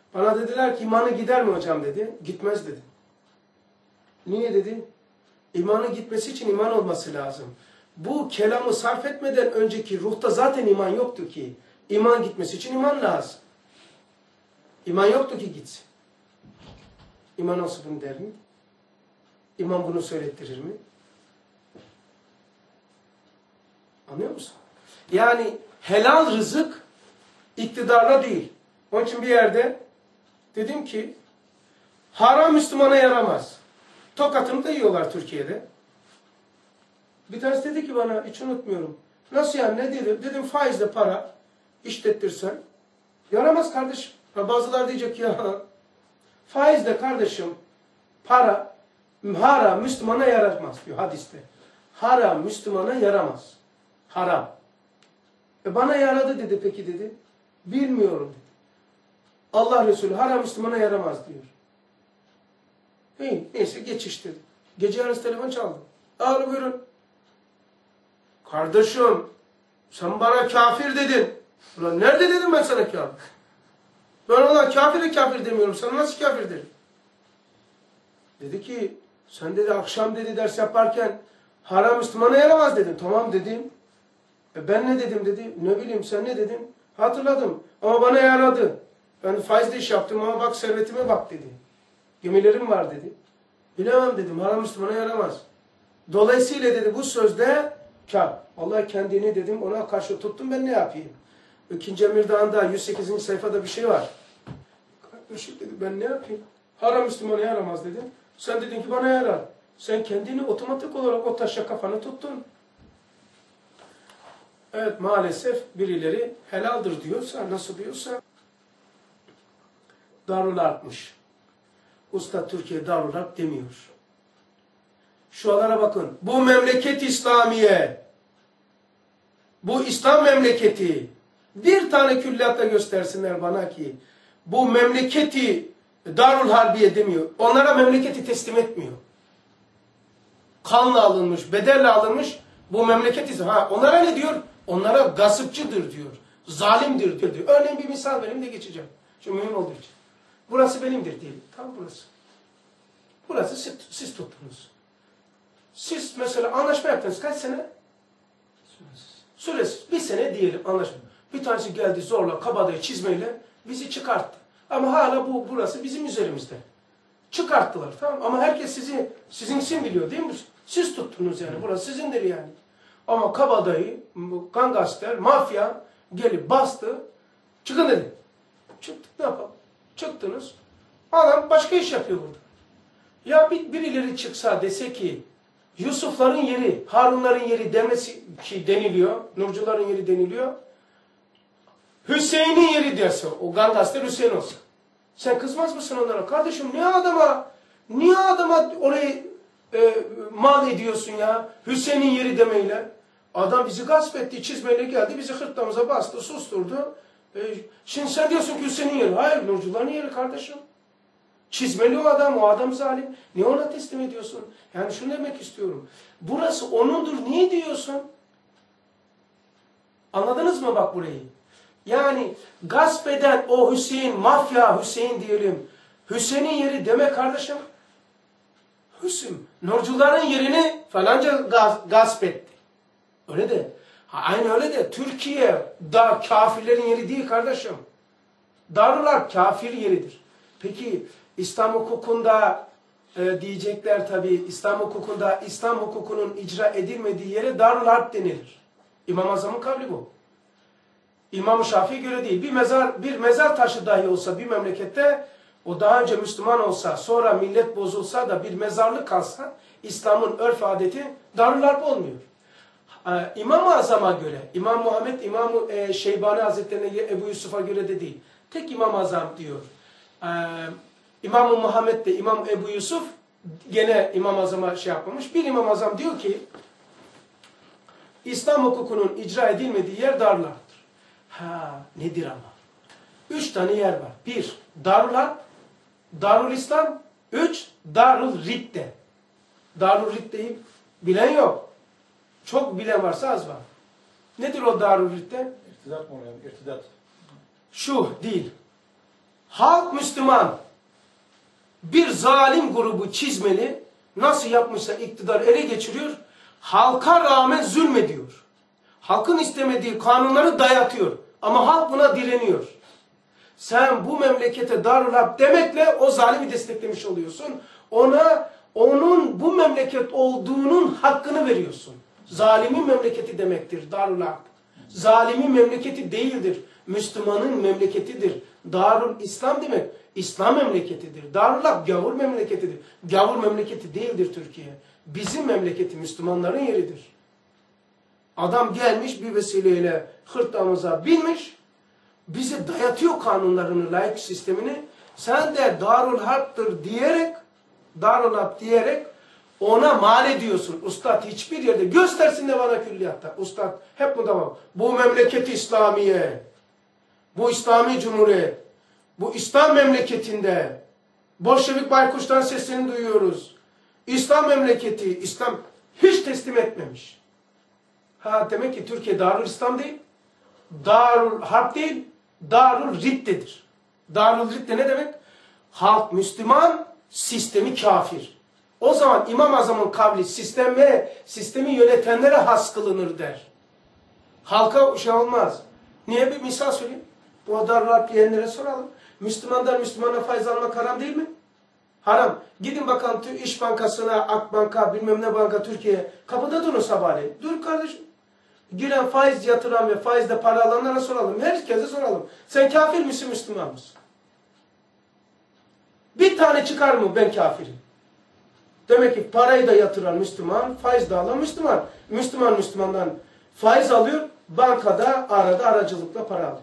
Bana dediler ki imanı gider mi hocam dedi. Gitmez dedi. Niye dedi? İmanı gitmesi için iman olması lazım. Bu kelamı sarf etmeden önceki ruhta zaten iman yoktu ki. İman gitmesi için iman lazım. İman yoktu ki gitsin. İman olsa bunu der mi? İman bunu söylettirir mi? Anlıyor musun? Yani helal rızık iktidarla değil. Onun için bir yerde dedim ki haram Müslümana yaramaz. Tokatını da yiyorlar Türkiye'de. Bir tanesi dedi ki bana, hiç unutmuyorum. Nasıl yani, ne dedim? Dedim faizle para işlettirsen yaramaz kardeşim. Bazılar diyecek ki ya faizle kardeşim para haram Müslümana yaramaz diyor hadiste. Haram Müslümana yaramaz. Haram. E bana yaradı dedi, peki dedi. Bilmiyorum dedi. Allah Resulü haram Müslümana yaramaz diyor. İyi, neyse geçiştirdi. Gece yarısı telefon çaldı. Ağrı buyurun. Kardeşim sen bana kafir dedin. Ulan nerede dedim ben sana kafir? Ben ona kafire kafir demiyorum. Sana nasıl kafir derim? Dedi ki sen dedi akşam dedi ders yaparken haram Müslümana yaramaz dedin. Tamam dedim. E ben ne dedim dedi. Ne bileyim sen ne dedin? Hatırladım. Ama bana yaradı. Ben faizle iş yaptım ama bak servetime bak dedi. Gemilerim var dedi. Bilemem dedim. Haram Müslümana yaramaz. Dolayısıyla dedi bu sözde kar. Vallahi kendini dedim ona karşı tuttum, ben ne yapayım? İkinci Emir Dağı'nda yüz sekizinci sayfada bir şey var. Kardeşim dedi ben ne yapayım? Haram Müslümana yaramaz dedim. Sen dedin ki bana yarar. Sen kendini otomatik olarak o taşa kafanı tuttun. Evet maalesef birileri helaldir diyorsa, nasıl diyorsa Darul Harp'mış. Usta Türkiye Darul Harp demiyor. Şuralara bakın. Bu memleket İslamiye. Bu İslam memleketi. Bir tane külliyatta göstersinler bana ki bu memleketi Darul Harbiye demiyor. Onlara memleketi teslim etmiyor. Kanla alınmış, bedelle alınmış bu memleketi. Ha, onlara ne diyor? Onlara gasıpçıdır diyor. Zalimdir diyor. Örneğin bir misal vereyim de geçeceğim. Çünkü mühim olduğu için. Burası benimdir diyelim. Tam burası. Burası siz, siz tuttunuz. Siz mesela anlaşma yaptınız. Kaç sene? Süresiz. Bir sene diyelim anlaşma. Bir tanesi geldi zorla, kabadayı, çizmeyle bizi çıkarttı. Ama hala bu burası bizim üzerimizde. Çıkarttılar. Tamam. Ama herkes sizi sizinsin biliyor değil mi? Siz tuttunuz yani. Burası sizindir yani. Ama kabadayı, gangster, mafya gelip bastı. Çıkın dedi. Çıktık, ne yapalım? Çıktınız. Adam başka iş yapıyor burada. Ya bir, birileri çıksa dese ki Yusufların yeri, Harunların yeri demesi ki deniliyor. Nurcuların yeri deniliyor. Hüseyin'in yeri derse, o gangster Hüseyin olsa. Sen kızmaz mısın onlara? Kardeşim niye adama, niye adama orayı e, mal ediyorsun ya? Hüseyin'in yeri demeyle. Adam bizi gasp etti, çizmeyle geldi, bizi hırtlamıza bastı, susturdu. E, şimdi sen diyorsun ki Hüseyin'in yeri. Hayır, Nurcuların yeri kardeşim. Çizmeli o adam, o adam zalim. Niye ona teslim ediyorsun? Yani şunu demek istiyorum. Burası onundur, niye diyorsun? Anladınız mı bak burayı? Yani gasp eden o Hüseyin, mafya Hüseyin diyelim. Hüseyin'in yeri deme kardeşim. Hüsnü, Nurcuların yerini falanca gaz, gasp etti. Öyle de. Ha, aynı öyle de. Türkiye da kafirlerin yeri değil kardeşim. Darul Harp kafir yeridir. Peki İslam hukukunda e, diyecekler tabii, İslam hukukunda İslam hukukunun icra edilmediği yere Darul Harp denilir. İmam-ı Azam'ın kavli bu. İmam-ı Şafii'ye göre değil. Bir mezar, bir mezar taşı dahi olsa bir memlekette, o daha önce Müslüman olsa, sonra millet bozulsa da bir mezarlık kalsa, İslam'ın örf adeti Darul Harp olmuyor. Ee, İmam-ı Azam'a göre, İmam Muhammed, İmam-ı e, Şeybani Hazretleri'ne, Ebu Yusuf'a göre de değil. Tek İmam-ı Azam diyor. Ee, İmam-ı Muhammed de İmam Ebu Yusuf gene İmam-ı Azam'a şey yapmamış. Bir İmam-ı Azam diyor ki, İslam hukukunun icra edilmediği yer Darul Harp'tır. Ha, nedir ama? Üç tane yer var. Bir, Darul Harp, Darul İslam. Üç, Darul Ridde. Darul Ridde'yi bilen yok. Çok bilen varsa az var. Nedir o Darul Ridde? İrtidat mı oluyor? İrtidat. Şu değil. Halk Müslüman. Bir zalim grubu çizmeli. Nasıl yapmışsa iktidar ele geçiriyor. Halka rağmen zulmediyor. Halkın istemediği kanunları dayatıyor. Ama halk buna direniyor. Sen bu memlekete Darül Harp demekle o zalimi desteklemiş oluyorsun. Ona onun bu memleket olduğunun hakkını veriyorsun. Zalimin memleketi demektir Darül Harp. Zalimin memleketi değildir. Müslümanın memleketidir. Darül İslam demek İslam memleketidir. Darül Harp gavur memleketidir. Gavur memleketi değildir Türkiye. Bizim memleketi Müslümanların yeridir. Adam gelmiş bir vesileyle hırtlamıza binmiş, bize dayatıyor kanunlarını, layık sistemini. Sen de Darül Harp'tır diyerek, Darül Harp diyerek ona mal ediyorsun. Ustad hiçbir yerde göstersin de bana külliyatta. Ustad hep bu da var. Bu memleket İslamiye, bu İslami Cumhuriyet, bu İslam memleketinde Bolşevik Baykuş'tan sesini duyuyoruz. İslam memleketi, İslam hiç teslim etmemiş. Ha demek ki Türkiye Darül İslam değil, Darül Harp değil, Darül Ridde'dir. Darül Ridde ne demek? Halk Müslüman, sistemi kafir. O zaman İmam-ı Azam'ın kavli sisteme, sistemi yönetenlere has kılınır der. Halka şey olmaz. Niye? Bir misal söyleyeyim. Bu Darül Harp diyenlere soralım. Müslümanlar Müslümana faiz almak haram değil mi? Haram. Gidin bakalım İş Bankası'na, Akbank'a, bilmem ne banka Türkiye'ye. Kapıda durun sabahleyin. Dur kardeşim. Giren faiz yatıran ve faizle para alanlara soralım. Herkese soralım. Sen kafir misin, Müslüman mısın? Bir tane çıkar mı ben kafirim? Demek ki parayı da yatıran Müslüman, faiz de alan Müslüman. Müslüman Müslümandan faiz alıyor, bankada arada aracılıkla para alıyor.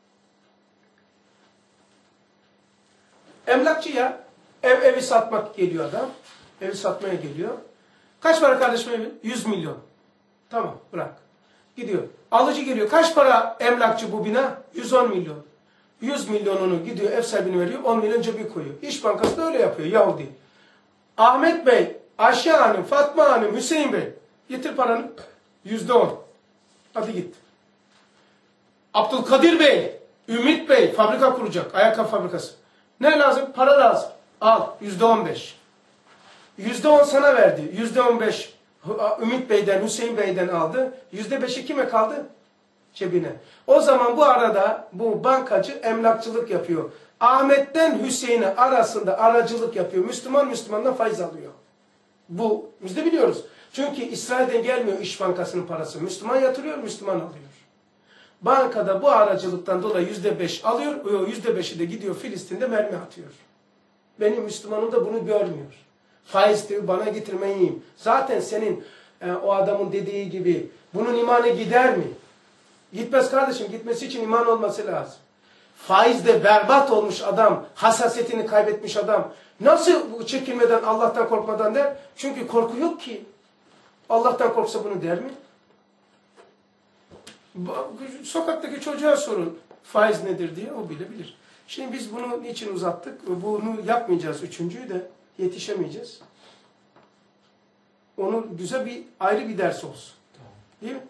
Emlakçıya ev evi satmak geliyor adam. Evi satmaya geliyor. Kaç para kardeşim evin? yüz milyon. Tamam bırak. Gidiyor. Alıcı geliyor. Kaç para emlakçı bu bina? yüz on milyon. yüz milyonunu gidiyor ev sahibine veriyor. on milyon cebi koyuyor. İş Bankası da öyle yapıyor. Yahudi. Ahmet Bey, Ayşe Hanım, Fatma Hanım, Hüseyin Bey. Getir paranı. yüzde on. Hadi git. Abdülkadir Bey, Ümit Bey fabrika kuracak. Ayakkabı fabrikası. Ne lazım? Para lazım. Al. yüzde on beş. yüzde on sana verdi. yüzde on beş Ümit Bey'den, Hüseyin Bey'den aldı. yüzde beşi kime kaldı? Cebine. O zaman bu arada bu bankacı emlakçılık yapıyor. Ahmet'ten Hüseyin'e arasında aracılık yapıyor. Müslüman Müslümandan faiz alıyor. Bu biz de biliyoruz. Çünkü İsrail'den gelmiyor İş Bankası'nın parası. Müslüman yatırıyor, Müslüman alıyor. Bankada bu aracılıktan dolayı yüzde beş alıyor. O yüzde beşi de gidiyor Filistin'de mermi atıyor. Benim Müslümanım da bunu görmüyor. Faiz diyor bana getirmeyeyim. Zaten senin e, o adamın dediği gibi bunun imanı gider mi? Gitmez kardeşim. Gitmesi için iman olması lazım. Faizde berbat olmuş adam, hassasiyetini kaybetmiş adam nasıl bu çekilmeden, Allah'tan korkmadan der? Çünkü korku yok ki. Allah'tan korksa bunu der mi? Sokaktaki çocuğa sorun faiz nedir diye, o bile bilir. Şimdi biz bunu niçin uzattık? Bunu yapmayacağız, üçüncüyü de yetişemeyeceğiz. Onun güzel bir ayrı bir ders olsun. Değil mi?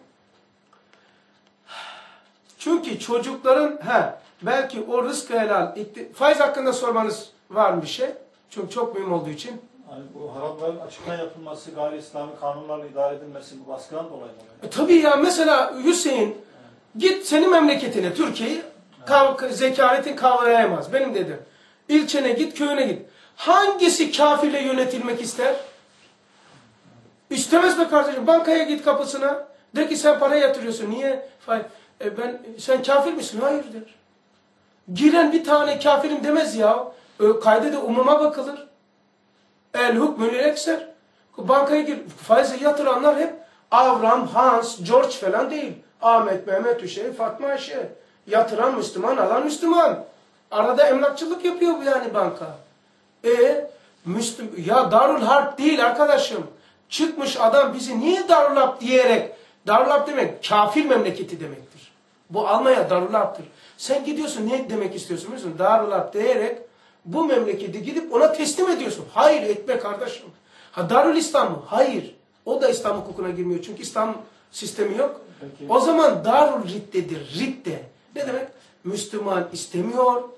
Çünkü çocukların he, belki o rızkı helal, faiz hakkında sormanız var mı bir şey? Çünkü çok mühim olduğu için. Yani bu haramların açıktan yapılması, gayri İslami kanunlarla idare edilmesi bu baskıdan dolayı mı? E, tabii ya mesela Hüseyin evet. Git senin memleketine, Türkiye'yi evet. Zekaretin kavrayamaz. Benim dedim. İlçene git, köyüne git. Hangisi kafirle yönetilmek ister? İstemez be kardeşim. Bankaya git kapısına. De ki sen para yatırıyorsun. Niye? E ben, sen kafir misin? Hayır der. Giren bir tane kafirim demez ya. Kaydede umuma bakılır. El hukmül ekser. Bankaya gir. Faize yatıranlar hep Avram, Hans, George falan değil. Ahmet, Mehmet, Hüseyin, Fatma, Ayşe. Yatıran Müslüman, alan Müslüman. Arada emlakçılık yapıyor bu yani banka. E Müslüm, ya Darül Harp değil arkadaşım. Çıkmış adam bizi niye Darül Harp diyerek, Darül Harp demek kafir memleketi demektir. Bu Almanya Darül Harp'tır. Sen gidiyorsun ne demek istiyorsun biliyor musun? Darül Harp diyerek bu memleketi gidip ona teslim ediyorsun. Hayır etme kardeşim. Ha Darül İslam mı? Hayır. O da İslam hukukuna girmiyor. Çünkü İslam sistemi yok. Peki. O zaman Darül Ridde'dir. Ridde. Ne demek? Müslüman istemiyor.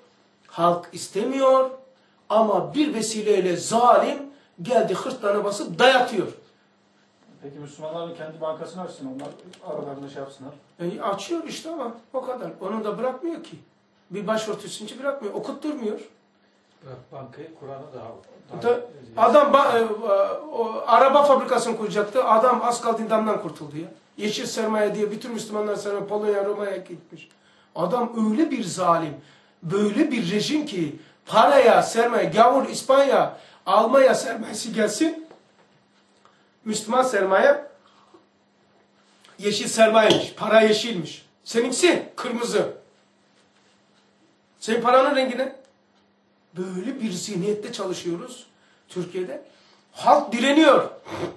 Halk istemiyor ama bir vesileyle zalim geldi hırtlarına basıp dayatıyor. Peki Müslümanların kendi bankasını açsın, onlar aralarında şey yapsınlar. E, açıyor işte ama o kadar. Onu da bırakmıyor ki. Bir başörtüsünce bırakmıyor. Okutturmuyor. Bırak bankayı, Kur'an'ı daha... Da, adam ba, e, o, araba fabrikasını kuracaktı. Adam az kaldı idamdan kurtuldu ya. Yeşil sermaye diye bütün Müslümanlar sermaye Polonya, Roma'ya gitmiş. Adam öyle bir zalim, böyle bir rejim ki paraya, sermaye, gavur İspanya, Almanya sermayesi gelsin. Müslüman sermaye yeşil sermayemiş. Para yeşilmiş. Seninkisi kırmızı. Senin paranın rengi ne? Böyle bir zihniyette çalışıyoruz Türkiye'de. Halk direniyor.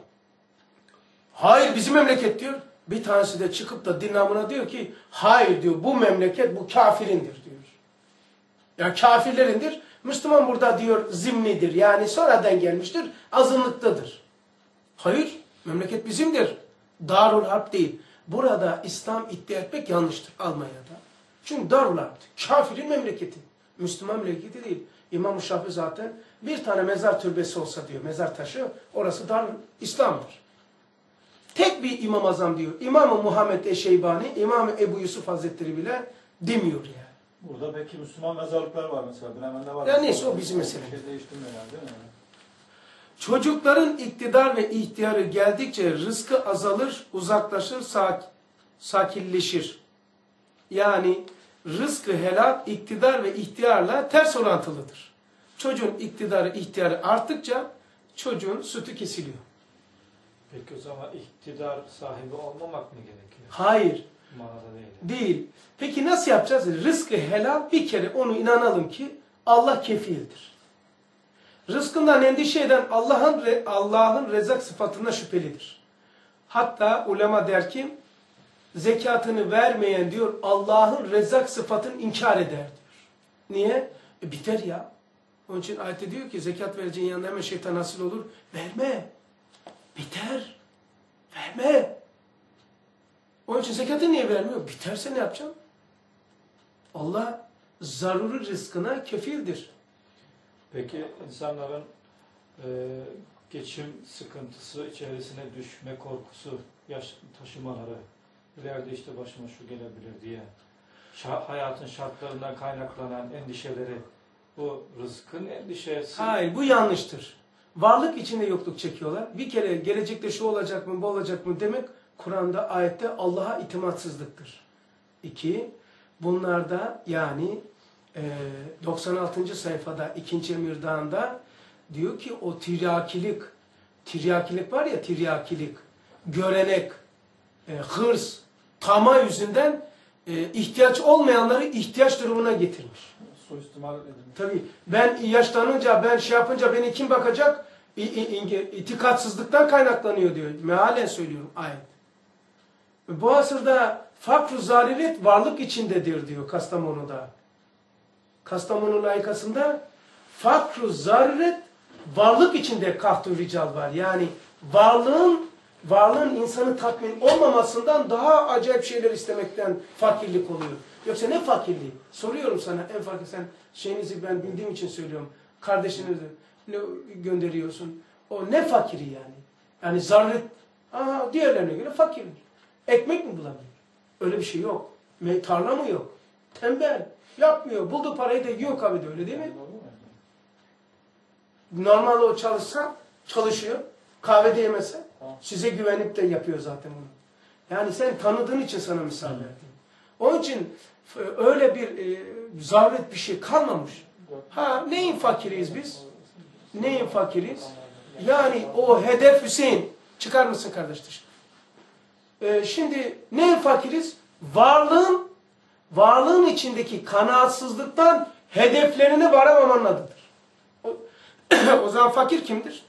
Hayır bizim memleket diyor. Bir tanesi de çıkıp da din namına diyor ki hayır diyor bu memleket bu kafirindir diyor. Ya kafirlerindir. Müslüman burada diyor zimmidir. Yani sonradan gelmiştir. Azınlıktadır. Hayır. Memleket bizimdir. Darul Harp değil. Burada İslam iddia etmek yanlıştır Almanya'da. Çünkü Darul Harp. Kafirin memleketi. Müslüman memleketi değil. İmam-ı Şafii zaten bir tane mezar türbesi olsa diyor. Mezar taşı. Orası Darul İslam'dır. Tek bir İmam Azam diyor. İmam-ı Muhammed Eşeybani, İmam-ı Ebu Yusuf Hazretleri bile demiyor yani. Burada belki Müslüman mezarlıklar var mesela. Bremen'de var. Ya neyse o bizim mesele. Bir şey değiştirmiyor yani değil mi? Çocukların iktidar ve ihtiyarı geldikçe rızkı azalır, uzaklaşır, sak sakilleşir. Yani rızkı helal, iktidar ve ihtiyarla ters orantılıdır. Çocuğun iktidarı, ihtiyarı arttıkça çocuğun sütü kesiliyor. Peki o zaman iktidar sahibi olmamak mı gerekiyor? Hayır. Manada değil. Değil. Peki nasıl yapacağız? Rızkı helal, bir kere onu inanalım ki Allah kefildir. Rızkından endişe eden Allah'ın Allah'ın rezak sıfatına şüphelidir. Hatta ulema der ki zekatını vermeyen diyor Allah'ın rezak sıfatını inkar eder diyor. Niye? E, biter ya. Onun için ayette diyor ki zekat vereceğin yanında hemen şeytan nasıl olur? Verme. Biter. Verme. Onun için zekatı niye vermiyor? Biterse ne yapacaksın? Allah zaruri rızkına kefildir. Peki insanların e, geçim sıkıntısı içerisine düşme korkusu, yaş taşımaları, ileride işte başıma şu gelebilir diye şa hayatın şartlarından kaynaklanan endişeleri, bu rızkın endişesi. Hayır, bu yanlıştır. Varlık içinde yokluk çekiyorlar. Bir kere gelecekte şu olacak mı, bu olacak mı demek Kur'an'da, ayette Allah'a itimatsızlıktır. İki, bunlarda yani e, doksan altıncı sayfada ikinci emirdan'da diyor ki o tiryakilik, tiryakilik var ya tiryakilik, görenek, e, hırs, tama yüzünden e, ihtiyaç olmayanları ihtiyaç durumuna getirmiş. Suistimal edilmiş. Tabii ben yaşlanınca, ben şey yapınca beni kim bakacak? İ, i, itikatsızlıktan kaynaklanıyor diyor. Mealen söylüyorum ayet. Bu asırda fakr-ı zaruret varlık içindedir diyor Kastamonu'da. Kastamonu layıkasında fakr-ı zaruret varlık içinde kahtü rical var. Yani varlığın varlığın insanı tatmin olmamasından daha acayip şeyler istemekten fakirlik oluyor. Yoksa ne fakirliği? Soruyorum sana en fakir sen şeyinizi ben bildiğim için söylüyorum. Kardeşinizi ne gönderiyorsun? O ne fakiri yani? Yani zaruret aa, diğerlerine göre fakirdir. Ekmek mi bulamıyor? Öyle bir şey yok. Tarla mı yok? Tembel. Yapmıyor. Bulduğu parayı da yiyor kahvede öyle değil mi? Normal o çalışsa çalışıyor. Kahvede yemese size güvenip de yapıyor zaten bunu. Yani sen tanıdığın için sana misal verdim. Onun için öyle bir e, zaruret bir şey kalmamış. Ha neyin fakiriyiz biz? Neyin fakiriyiz? Yani o hedef Hüseyin. Çıkar mısın kardeş dışarı? Ee, şimdi neyin fakiriz? Varlığın varlığın içindeki kanaatsızlıktan hedeflerine varamamanın adıdır. O, o zaman fakir kimdir?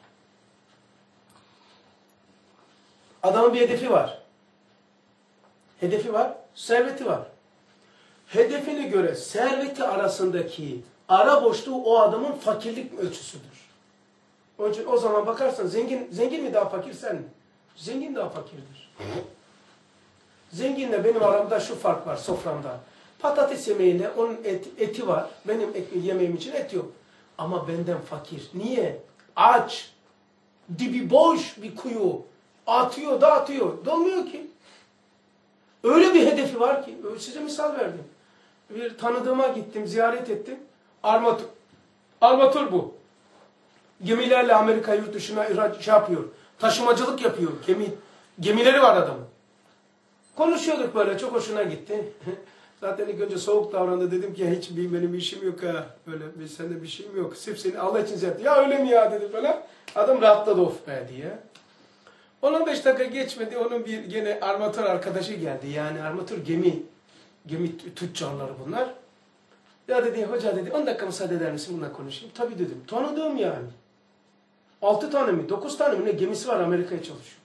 Adamın bir hedefi var. Hedefi var, serveti var. Hedefine göre serveti arasındaki ara boşluğu o adamın fakirlik ölçüsüdür. Onun için o zaman bakarsan zengin zengin mi daha fakir sen mi? Zengin daha fakirdir. Zenginle benim aramda şu fark var soframda. Patates yemeğiyle onun et, eti var. Benim et, yemeğim için et yok. Ama benden fakir. Niye? Aç. Dibi boş bir kuyu. Atıyor da atıyor. Dolmuyor ki. Öyle bir hedefi var ki. Size misal verdim. Bir tanıdığıma gittim, ziyaret ettim. Armatür. Armatür bu. Gemilerle Amerika yurt dışına şey yapıyor. Taşımacılık yapıyor. Gemi, gemileri var adamın. Konuşuyorduk böyle. Çok hoşuna gitti. Zaten ilk önce soğuk davrandı. Dedim ki hiç bir, benim bir işim yok ha. Böyle bir, sende bir şeyim yok. Sırf seni Allah için yaptı. Ya öyle mi ya dedi falan. Adam rahatladı of be diye. on on beş dakika geçmedi. Onun bir gene armatör arkadaşı geldi. Yani armatör gemi gemi tüccarları bunlar. Ya dedi hoca dedi on dakika müsaade eder misin bununla konuşayım. Tabii dedim. Tanıdığım yani. Altı tane mi? Dokuz tane mi ne gemisi var Amerika'ya çalışıyor.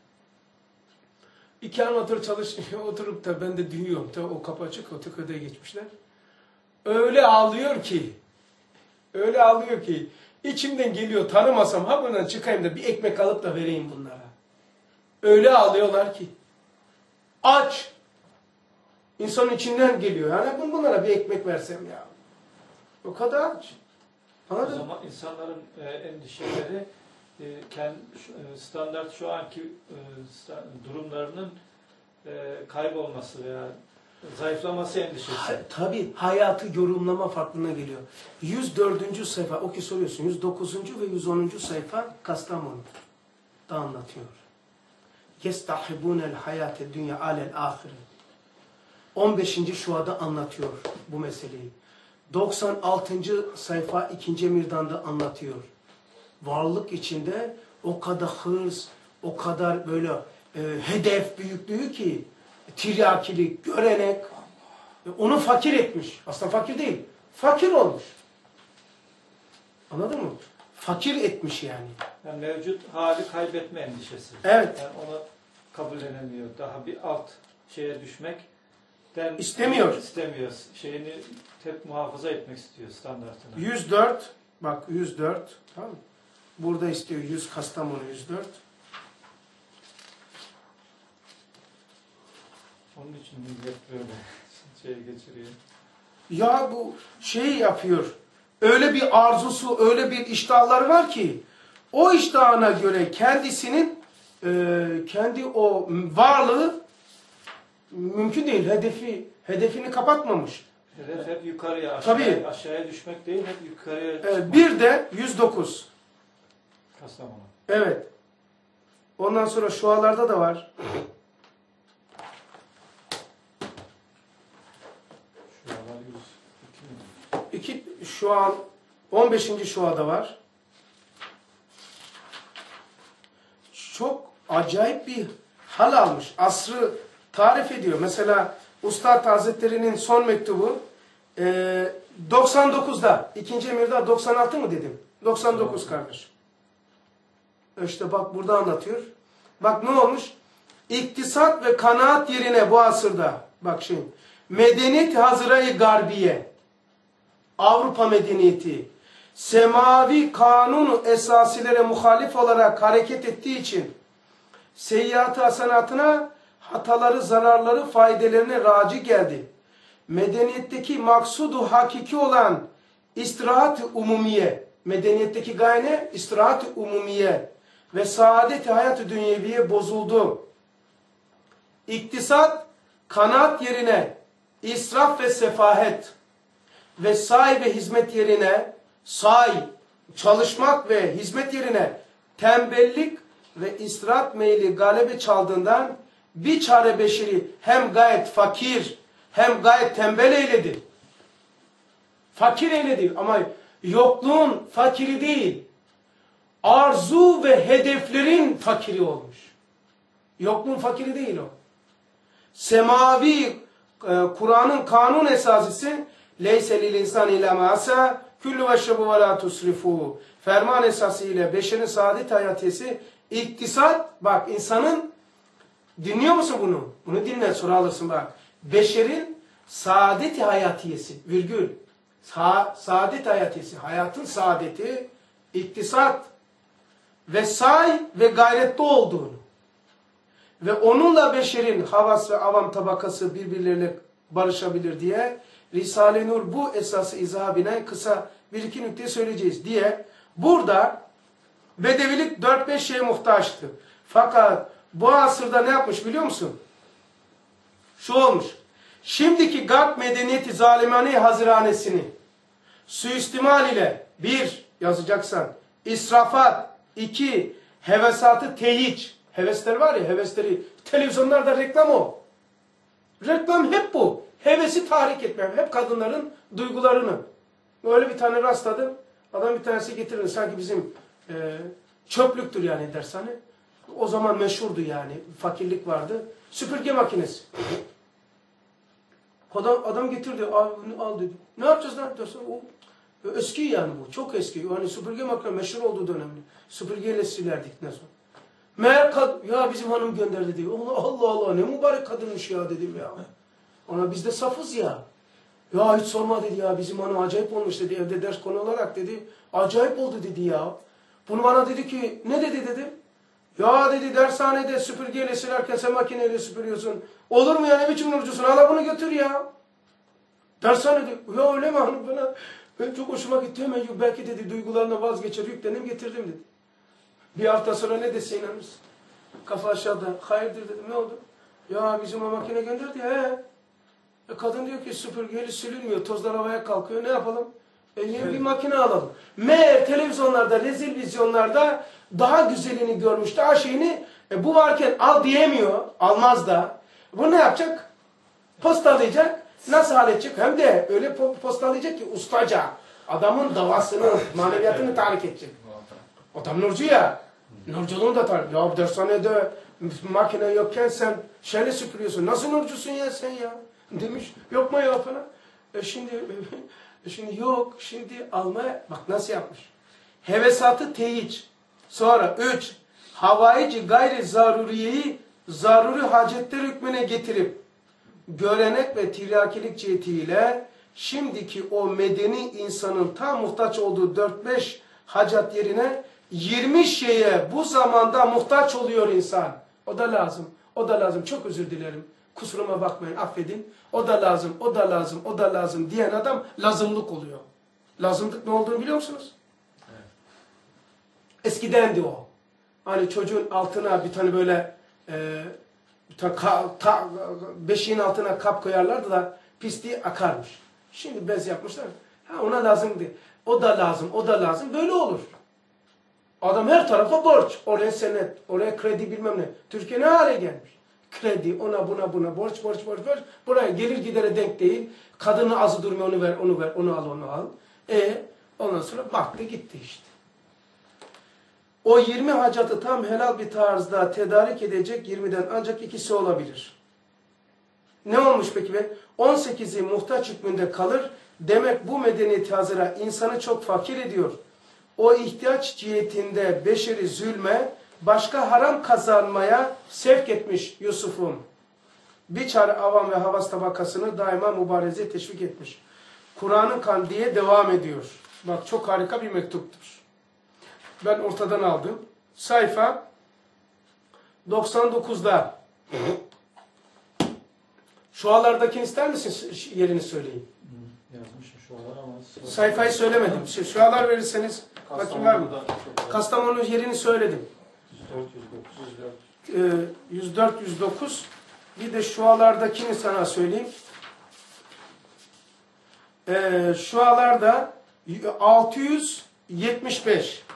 İki armatör çalışıyor. Oturup da ben de duyuyorum. Tabii o kapı açık. O tek odaya geçmişler. Öyle ağlıyor ki. Öyle ağlıyor ki. İçimden geliyor tanımasam ha buradan çıkayım da bir ekmek alıp da vereyim bunlara. Öyle ağlıyorlar ki. Aç. İnsanın içinden geliyor. Yani bunlara bir ekmek versem ya. O kadar aç. Anladın O mı? zaman insanların e, endişeleri e, kendi e, standart şu anki e, sta, durumlarının e, kaybolması veya zayıflaması endişesi. Ha, tabii hayatı yorumlama farklılığına geliyor. yüz dördüncü sayfa, o ki soruyorsun, yüz dokuzuncu ve yüz onuncu sayfa Kastamonu'da anlatıyor. يَسْتَحِبُونَ الْحَيَاتِ الدُّنْيَا عَلَى الْآخِرِ on beşinci şuada anlatıyor bu meseleyi. doksan altıncı sayfa ikinci emirden anlatıyor. Varlık içinde o kadar hırs, o kadar böyle e, hedef büyüklüğü ki tiryakilik, görenek e, onu fakir etmiş. Aslında fakir değil. Fakir olmuş. Anladın mı? Fakir etmiş yani. Yani mevcut hali kaybetme endişesi. Evet. Yani onu kabullenemiyor. Daha bir alt şeye düşmek İstemiyor. İstemiyor. Şeyini hep muhafaza etmek istiyor standartını. yüz dört bak yüz dört tamam mı? Burada istiyor yüz Kastamonu yüz dört. Onun için millet böyle şey geçiriyor. Ya bu şeyi yapıyor. Öyle bir arzusu, öyle bir iştahları var ki o iştahına göre kendisinin e, kendi o varlığı mümkün değil. Hedefi hedefini kapatmamış. Hedef hep yukarıya, aşağıya, Tabii. aşağıya düşmek değil, hep yukarıya E, çıkmak. bir de yüz dokuz. Kastamonu. Evet. Ondan sonra şualarda da var. Şuralar yüz iki mi? İki, şu an on beşinci şuada var. Çok acayip bir hal almış. Asrı tarif ediyor. Mesela Üstad Hazretleri'nin son mektubu e, doksan dokuzda. ikinci emirde doksan altı mı dedim? doksan dokuz kardeş. İşte bak burada anlatıyor. Bak ne olmuş? İktisat ve kanaat yerine bu asırda bak şimdi medeniyet hazırayı garbiye Avrupa medeniyeti semavi kanun esasilere muhalif olarak hareket ettiği için seyyiat-ı hasenatına hataları, zararları, faydelerine raci geldi. Medeniyetteki maksudu hakiki olan istirahat-ı umumiye, medeniyetteki gaye ne? İstirahat-ı umumiye ve saadet-i hayat-ı dünyeviye bozuldu. İktisat, kanaat yerine israf ve sefahet ve say ve hizmet yerine say, çalışmak ve hizmet yerine tembellik ve istirahat meyli galebe çaldığından bir çare beşeri hem gayet fakir hem gayet tembel eyledi. Fakir eyledi ama yokluğun fakiri değil, arzu ve hedeflerin fakiri olmuş. Yokluğun fakiri değil o. Semavi e, Kur'an'ın kanun esasisi leyse lil insan illa ma asa kullu veşrebu ve la tusrifu. Ferman esası ile beşerin saadet hayatiyesi iktisat, bak insanın dinliyor musun bunu? Bunu dinle sonra alırsın bak. Beşerin saadet hayatiyesi virgül. Sa saadet hayatiyesi, hayatın saadeti, iktisat ve say ve gayrette olduğunu ve onunla beşerin havas ve avam tabakası birbirleriyle barışabilir diye Risale-i Nur bu esası izah binen kısa bir iki nükte söyleyeceğiz diye burada Bedevilik dört beş şeye muhtaçtı. Fakat bu asırda ne yapmış biliyor musun? Şu olmuş. Şimdiki Garp medeniyeti zalimane haziranesini suistimal ile bir yazacaksan israfat, iki hevesatı teyic. Hevesler var ya, hevesleri televizyonlarda reklam o. Reklam hep bu. Hevesi tahrik etmem. Hep kadınların duygularını. Öyle bir tane rastladım. Adam bir tanesi getirir. Sanki bizim e, çöplüktür yani dershane. O zaman meşhurdu yani. Fakirlik vardı. Süpürge makinesi. Adam, adam getirdi. Al, al dedi. Ne yapacağız lan? Dersen, o, eski yani bu. Çok eski. Yani süpürge makinesi meşhur olduğu dönemde. Süpürgeyle silerdik ne sonra. Meğer kad ya bizim hanım gönderdi diyor. Allah Allah ne mübarek kadınmış ya dedim ya. Ona biz de safız ya. Ya hiç sorma dedi ya bizim hanım acayip olmuş dedi. Evde ders konu olarak dedi. Acayip oldu dedi ya. Bunu bana dedi ki ne dedi dedim. Ya dedi dershanede süpürgeyle silerken sen makineyle süpürüyorsun. Olur mu ya ne biçim nurcusun? Hala bunu götür ya. Dershanede ya öyle mi hanım bana? Ben çok hoşuma gitti hemen belki dedi duygularına vazgeçer yüklendim getirdim dedi. Bir hafta sonra ne dese inanırsın. Kafa aşağıda. Hayırdır dedim. Ne oldu? Ya bizim o makine gönderdi. He. E kadın diyor ki süpürgeyle silinmiyor. Tozlar havaya kalkıyor. Ne yapalım? E yeni evet. bir makine alalım. Meğer televizyonlarda, rezil vizyonlarda daha güzelini görmüş. Daha şeyini e bu varken al diyemiyor. Almaz da. Bu ne yapacak? Postalayacak. Nasıl halledecek? Hem de öyle postalayacak ki ustaca. Adamın davasını, maneviyatını tahrik edecek. Adam nurcu ya. Nurculuğunu da tahrik. Ya dershanede makine yokken sen şeyle süpürüyorsun. Nasıl nurcusun ya sen ya? Demiş. Yok mu ya falan. E şimdi, e şimdi yok. Şimdi almaya bak nasıl yapmış. Hevesatı teyic. Sonra üç. Havaici gayri zaruriyeyi zaruri hacetler hükmüne getirip görenek ve tiryakilik cihetiyle şimdiki o medeni insanın tam muhtaç olduğu dört beş hacat yerine yirmi şeye bu zamanda muhtaç oluyor insan. O da lazım. O da lazım. Çok özür dilerim. Kusuruma bakmayın. Affedin. O da lazım. O da lazım. O da lazım diyen adam lazımlık oluyor. Lazımlık ne olduğunu biliyor musunuz? Evet. Eskidendi o. Hani çocuğun altına bir tane böyle e, bir tane ka, ta, beşiğin altına kap koyarlardı da pisliği akarmış. Şimdi bez yapmışlar. Ha ona lazım değil. O da lazım. O da lazım. Böyle olur. Adam her tarafa borç. Oraya senet, oraya kredi bilmem ne. Türkiye ne hale gelmiş? Kredi, ona buna buna borç, borç, borç, borç. Buraya gelir gidere denk değil. Kadını azı durmuyor, onu ver, onu ver, onu al, onu al. E ondan sonra baktı gitti işte. O yirmi hacatı tam helal bir tarzda tedarik edecek yirmiden ancak ikisi olabilir. Ne olmuş peki be? on sekizi muhtaç hükmünde kalır. Demek bu medeniyet hazıra insanı çok fakir ediyor. O ihtiyaç cihetinde beşeri zulme, başka haram kazanmaya sevk etmiş Yusuf'un. Bir çare avam ve havas tabakasını daima mübareze teşvik etmiş. Kur'an'ın kan diye devam ediyor. Bak çok harika bir mektuptur. Ben ortadan aldım. Sayfa doksan dokuzda. Şualardakini ister misin yerini söyleyeyim? Yazmışım şualar ama... Sayfayı söylemedim. Şualar verirseniz bakayım var mı? Kastamonu yerini söyledim. yüz dört yüz dokuz. Bir de şualardakini sana söyleyeyim. Ee, şualarda altı yüz yetmiş beş.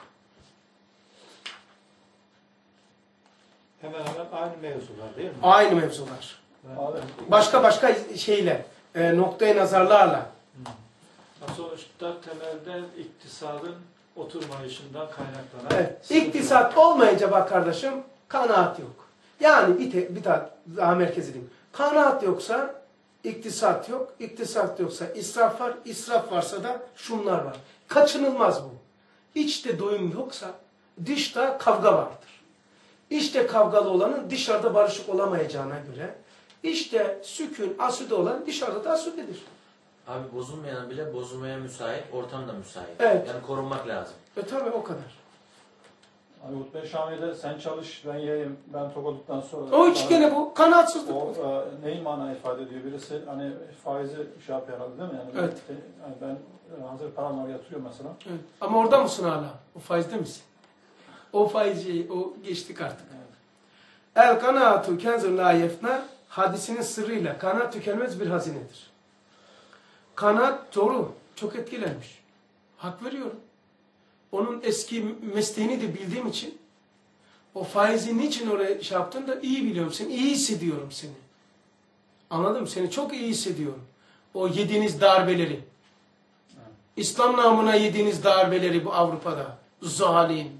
Hemen hemen aynı mevzular değil mi? Aynı mevzular. Başka başka şeyle, e, noktaya nazarlarla. Sonuçta temelden iktisadın oturmayışından kaynaklanan... Evet. İktisat olmayınca bak kardeşim, kanaat yok. Yani bir, te, bir daha, daha merkez edeyim. Kanaat yoksa iktisat yok. İktisat yoksa israf var. İsraf varsa da şunlar var. Kaçınılmaz bu. İçte doyum yoksa dışta kavga vardır. İçte kavgalı olanın dışarıda barışık olamayacağına göre işte sükun, asude olan dışarıda da asudedir. Abi bozulmayan bile bozulmaya müsait, ortam da müsait. Evet. Yani korunmak lazım. E tabi o kadar. Hani Hutbe-i Şami'de sen çalış, ben yiyeyim, ben tok olduktan sonra... O üç gene bu. Kanaatsızlık. O e, neyi mana ifade ediyor? Birisi hani faizi şey yapıyor herhalde değil mi? Yani Evet. Ben, yani ben e, hazır param var yatırıyorum mesela. Evet. Ama orada mısın hala? O faizde misin? O faizi, o geçtik artık. Evet. El kanaatu kenzun la yefna, hadisinin sırrıyla kanaat tükenmez bir hazinedir. Kanaat doğru, çok etkilenmiş. Hak veriyorum. Onun eski mesleğini de bildiğim için o faizi niçin oraya şey yaptığını da iyi biliyorum seni. İyi hissediyorum seni. Anladın mı? Seni çok iyi hissediyorum. O yediğiniz darbeleri. Evet. İslam namına yediğiniz darbeleri bu Avrupa'da. Zalim.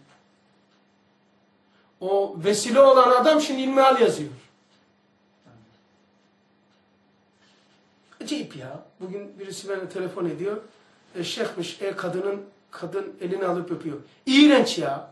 O vesile olan adam şimdi ilmihal yazıyor. Acayip ya. Bugün birisi bana telefon ediyor. E, şeyhmiş, e, kadının kadın elini alıp öpüyor. İğrenç ya.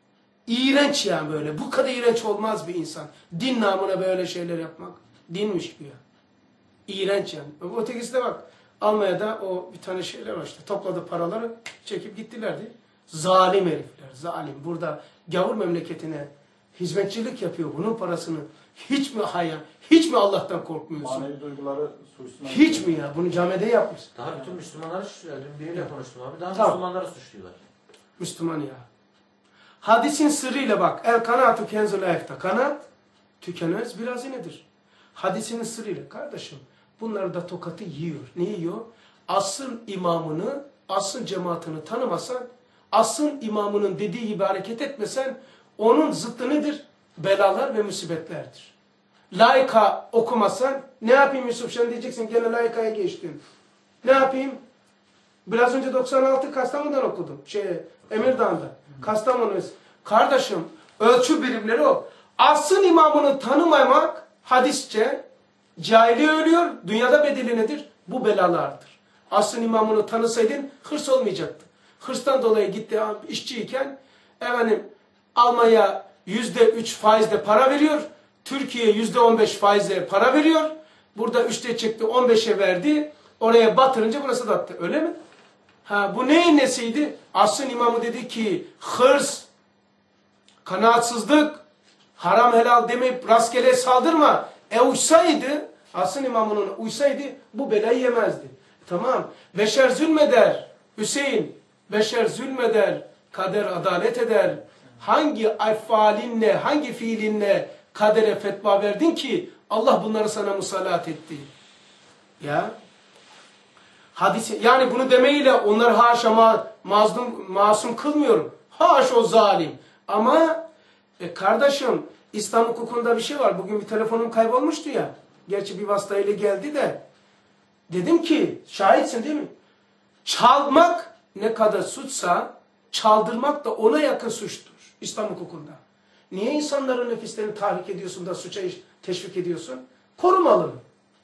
İğrenç ya böyle. Bu kadar iğrenç olmaz bir insan. Din namına böyle şeyler yapmak. Dinmiş bu ya. İğrenç yani. Ötekisi de bak. Almanya'da o bir tane şeyler var işte. Topladı paraları, çekip gittilerdi. Zalim herifler. Zalim. Burada gavur memleketine hizmetçilik yapıyor. Bunun parasını hiç mi hayal, hiç mi Allah'tan korkmuyorsun? Manevi duyguları suistimal Hiç ediyor. mi ya? Bunu camide yapmış. Daha bütün Müslümanları suçluyorlar. Dün biriyle konuştum abi. Daha Tamam. Müslümanları suçluyorlar. Müslüman ya. Hadisin sırrıyla bak. El kanaatu kenzul ayakta. Kanaat tükenmez bir hazinedir. Hadisinin sırrıyla. Kardeşim bunlar da tokatı yiyor. Ne yiyor? Asıl imamını, asıl cemaatini tanımasan, asıl imamının dediği gibi hareket etmesen, onun zıttı nedir? Belalar ve musibetlerdir. Laika okumasan, ne yapayım Yusuf? Sen diyeceksin gene laikaya geçtin. Ne yapayım? Biraz önce doksan altı Kastamonu'dan okudum. Şey, Emirdağ'da. Kastamonu. Kardeşim, ölçü birimleri o. Asıl imamını tanımamak hadisçe cahili ölüyor. Dünyada bedeli nedir? Bu belalardır. Asıl imamını tanısaydın hırs olmayacaktı. Hırstan dolayı gitti işçiyken efendim Almanya yüzde üç faizle para veriyor. Türkiye yüzde on beş faizle para veriyor. Burada üçte çekti on beşe verdi. Oraya batırınca burası da attı. Öyle mi? Ha, bu neyin nesiydi? Asıl imamı dedi ki hırs, kanaatsızlık, haram helal demeyip rastgele saldırma. E uysaydı, asıl imamının uysaydı bu belayı yemezdi. Tamam. Beşer zulmeder. Hüseyin, beşer zulmeder. Kader adalet eder. Hangi falinle, hangi fiilinle kadere fetva verdin ki Allah bunları sana musallat etti? Ya. Hadisi, yani bunu demeyle onları haşa ma, mazlum, masum kılmıyorum. Haş o zalim. Ama e, kardeşim İslam hukukunda bir şey var. Bugün bir telefonum kaybolmuştu ya. Gerçi bir vasıtayla geldi de. Dedim ki şahitsin değil mi? Çalmak ne kadar suçsa çaldırmak da ona yakın suçtur. İslam hukukunda. Niye insanların nefislerini tahrik ediyorsun da suça teşvik ediyorsun? Korumalı.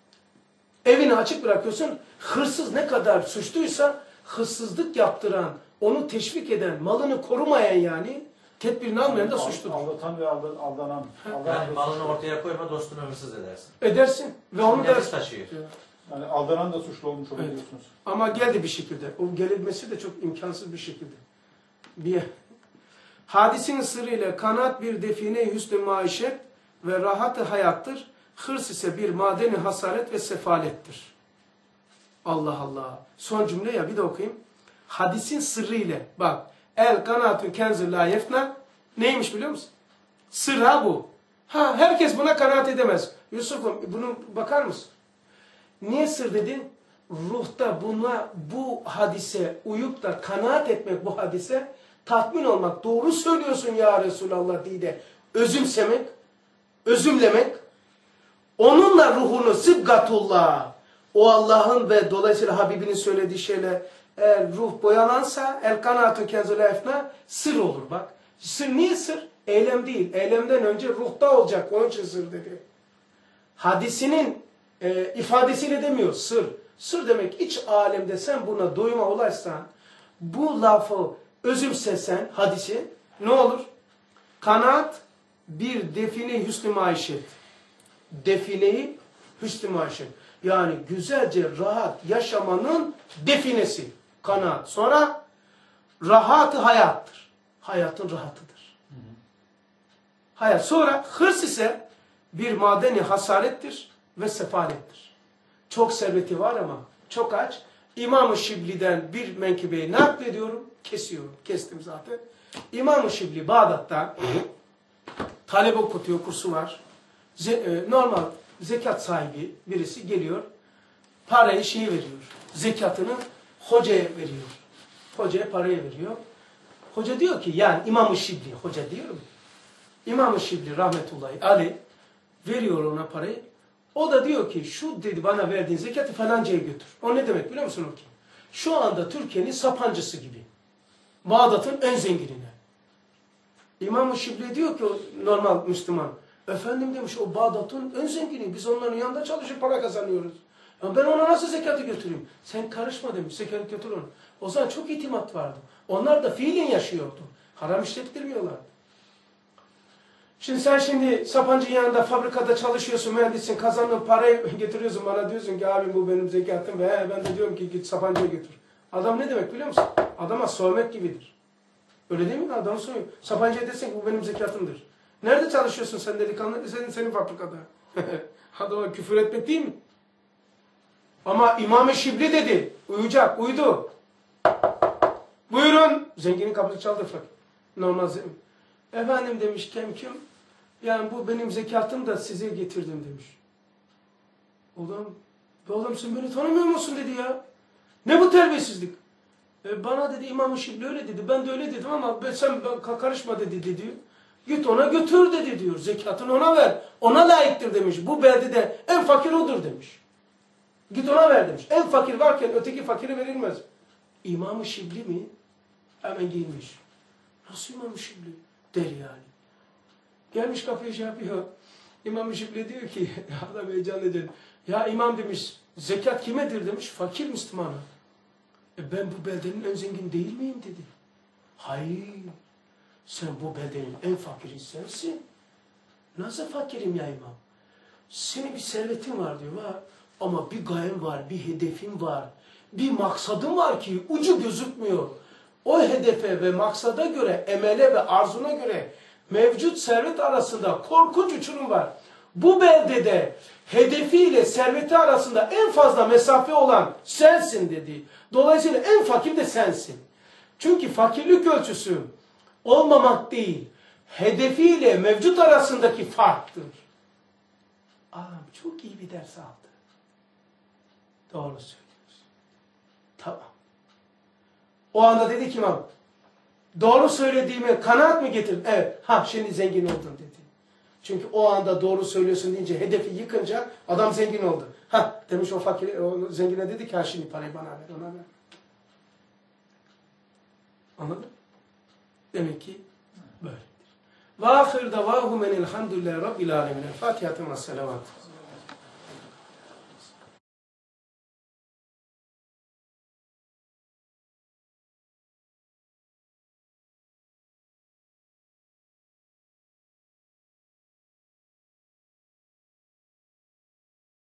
Evini açık bırakıyorsun. Hırsız ne kadar suçluysa hırsızlık yaptıran, onu teşvik eden, malını korumayan yani tedbirini almayan da suçludur. Aldatan ve aldan, aldanan. aldanan Yani da malını suçlu. ortaya koyma, dostunu hırsız edersin. Edersin. Ve onu da... Nefis taşıyor. Yani aldanan da suçlu olmuş Evet. oluyorsunuz. Ama geldi bir şekilde. O gelebilmesi de çok imkansız bir şekilde. Bir hadisin sırrıyla kanaat bir define hüsnü maişet ve rahat-ı hayattır. Hırs ise bir madeni hasaret ve sefalettir. Allah Allah. Son cümle ya bir de okuyayım. Hadisin sırrıyla bak. El kanaatun kenzul la yefna. Neymiş biliyor musun? Sır ha bu. Ha herkes buna kanaat edemez. Yusuf'um bunu bakar mısın? Niye sır dedin? Ruhta buna bu hadise uyup da kanaat etmek bu hadise tatmin olmak. Doğru söylüyorsun ya Resulallah diye de özümsemek, özümlemek. Onunla ruhunu sıbgatullah. O Allah'ın ve dolayısıyla Habibinin söylediği şeyle eğer ruh boyalansa el kanatu kenzul efna sır olur bak. Sır niye sır? Eylem değil. Eylemden önce ruhta olacak. Onun için sır dedi. Hadisinin e, ifadesiyle demiyor sır. Sır demek iç alemde sen buna doyuma ulaşsan bu lafı özümsesen hadisi ne olur? Kanaat bir define hüsnü maişet. Defineyi hüsnü maişet. Yani güzelce rahat yaşamanın definesi. Kanaat. Sonra rahat-ı hayattır. Hayatın rahatıdır. Hayır. Sonra hırs ise bir madeni hasarettir ve sefalettir. Çok serveti var ama çok aç. İmam-ı Şibli'den bir menkibeyi naklediyorum. Kesiyorum. Kestim zaten. İmam-ı Şibli Bağdat'ta talebe okutuyor, kursu var. Ze, e, normal zekat sahibi birisi geliyor. Parayı şeyi veriyor. Zekatını hocaya veriyor. Hocaya parayı veriyor. Hoca diyor ki, yani İmam-ı Şibli, hoca diyorum. İmam-ı Şibli rahmetullahi aleyh veriyor ona parayı. O da diyor ki, şu dedi bana verdiğin zekatı falancaya götür. O ne demek biliyor musun o ki? Şu anda Türkiye'nin Sapancısı gibi. Bağdat'ın en zenginine. İmam-ı Şibli diyor ki o normal Müslüman. Efendim demiş, o Bağdat'ın en zengini. Biz onların yanında çalışıp para kazanıyoruz. Ya ben ona nasıl zekatı götüreyim? Sen karışma demiş, zekatı götür onu. O zaman çok itimat vardı. Onlar da fiilen yaşıyordu. Haram işlettirmiyorlardı. Şimdi sen şimdi Sapancı yanında fabrikada çalışıyorsun, mühendissin, kazandığın parayı getiriyorsun bana, diyorsun ki abi bu benim zekatım ve he, ben de diyorum ki git Sapancı'ya götür. Adam ne demek biliyor musun? Adama sormak gibidir. Öyle değil mi? Adam soruyor. Sapancı'ya desin ki bu benim zekatımdır. Nerede çalışıyorsun sen delikanlı? Senin, senin fabrikada. Adama küfür etmek değil mi? Ama İmam-ı Şibli dedi. Uyuyacak, uyudu. Buyurun. Zenginin kapısı çaldı fakir. Normal zengin. Efendim demiş kemküm. Yani bu benim zekatım da size getirdim demiş. Oğlum, be oğlum sen beni tanımıyor musun dedi ya. Ne bu terbiyesizlik? E bana dedi İmam-ı Şibli öyle dedi. Ben de öyle dedim ama ben, sen ben, karışma dedi diyor. Git ona götür dedi diyor. Zekatını ona ver. Ona layıktır demiş. Bu beldede en fakir odur demiş. Git ona ver demiş. En fakir varken öteki fakire verilmez. İmam-ı Şibli mi? Hemen giyinmiş. Nasıl İmam-ı Şibli? Der yani. Gelmiş kapıya şey yapıyor. İmam-ı Şibli diyor ki, adam heyecanlı diyor. Ya imam demiş, zekat kimedir demiş, fakir Müslümana. E ben bu beldenin en zengin değil miyim dedi. Hayır. Sen bu beldenin en fakiri sensin. Nasıl fakirim ya imam? Senin bir servetin var diyor. Var. Ama bir gayen var, bir hedefin var. Bir maksadın var ki ucu gözükmüyor. O hedefe ve maksada göre, emele ve arzuna göre mevcut servet arasında korkunç uçurum var. Bu beldede hedefiyle serveti arasında en fazla mesafe olan sensin dedi. Dolayısıyla en fakir de sensin. Çünkü fakirlik ölçüsü olmamak değil, hedefiyle mevcut arasındaki farktır. Adam çok iyi bir ders aldı. Doğru söylüyorsun. Tamam. O anda dedi ki imam, doğru söylediğime kanaat mı getirdin? Evet. Ha şimdi zengin oldun dedi. Çünkü o anda doğru söylüyorsun deyince hedefi yıkınca adam zengin oldu. Ha demiş o fakir, o zengine dedi ki ha şimdi parayı bana ver, ona ver. Anladın? Demek ki böyledir. Ve ahir davahum enelhamdülillahi rabbil alemin. Fatiha ve selavat.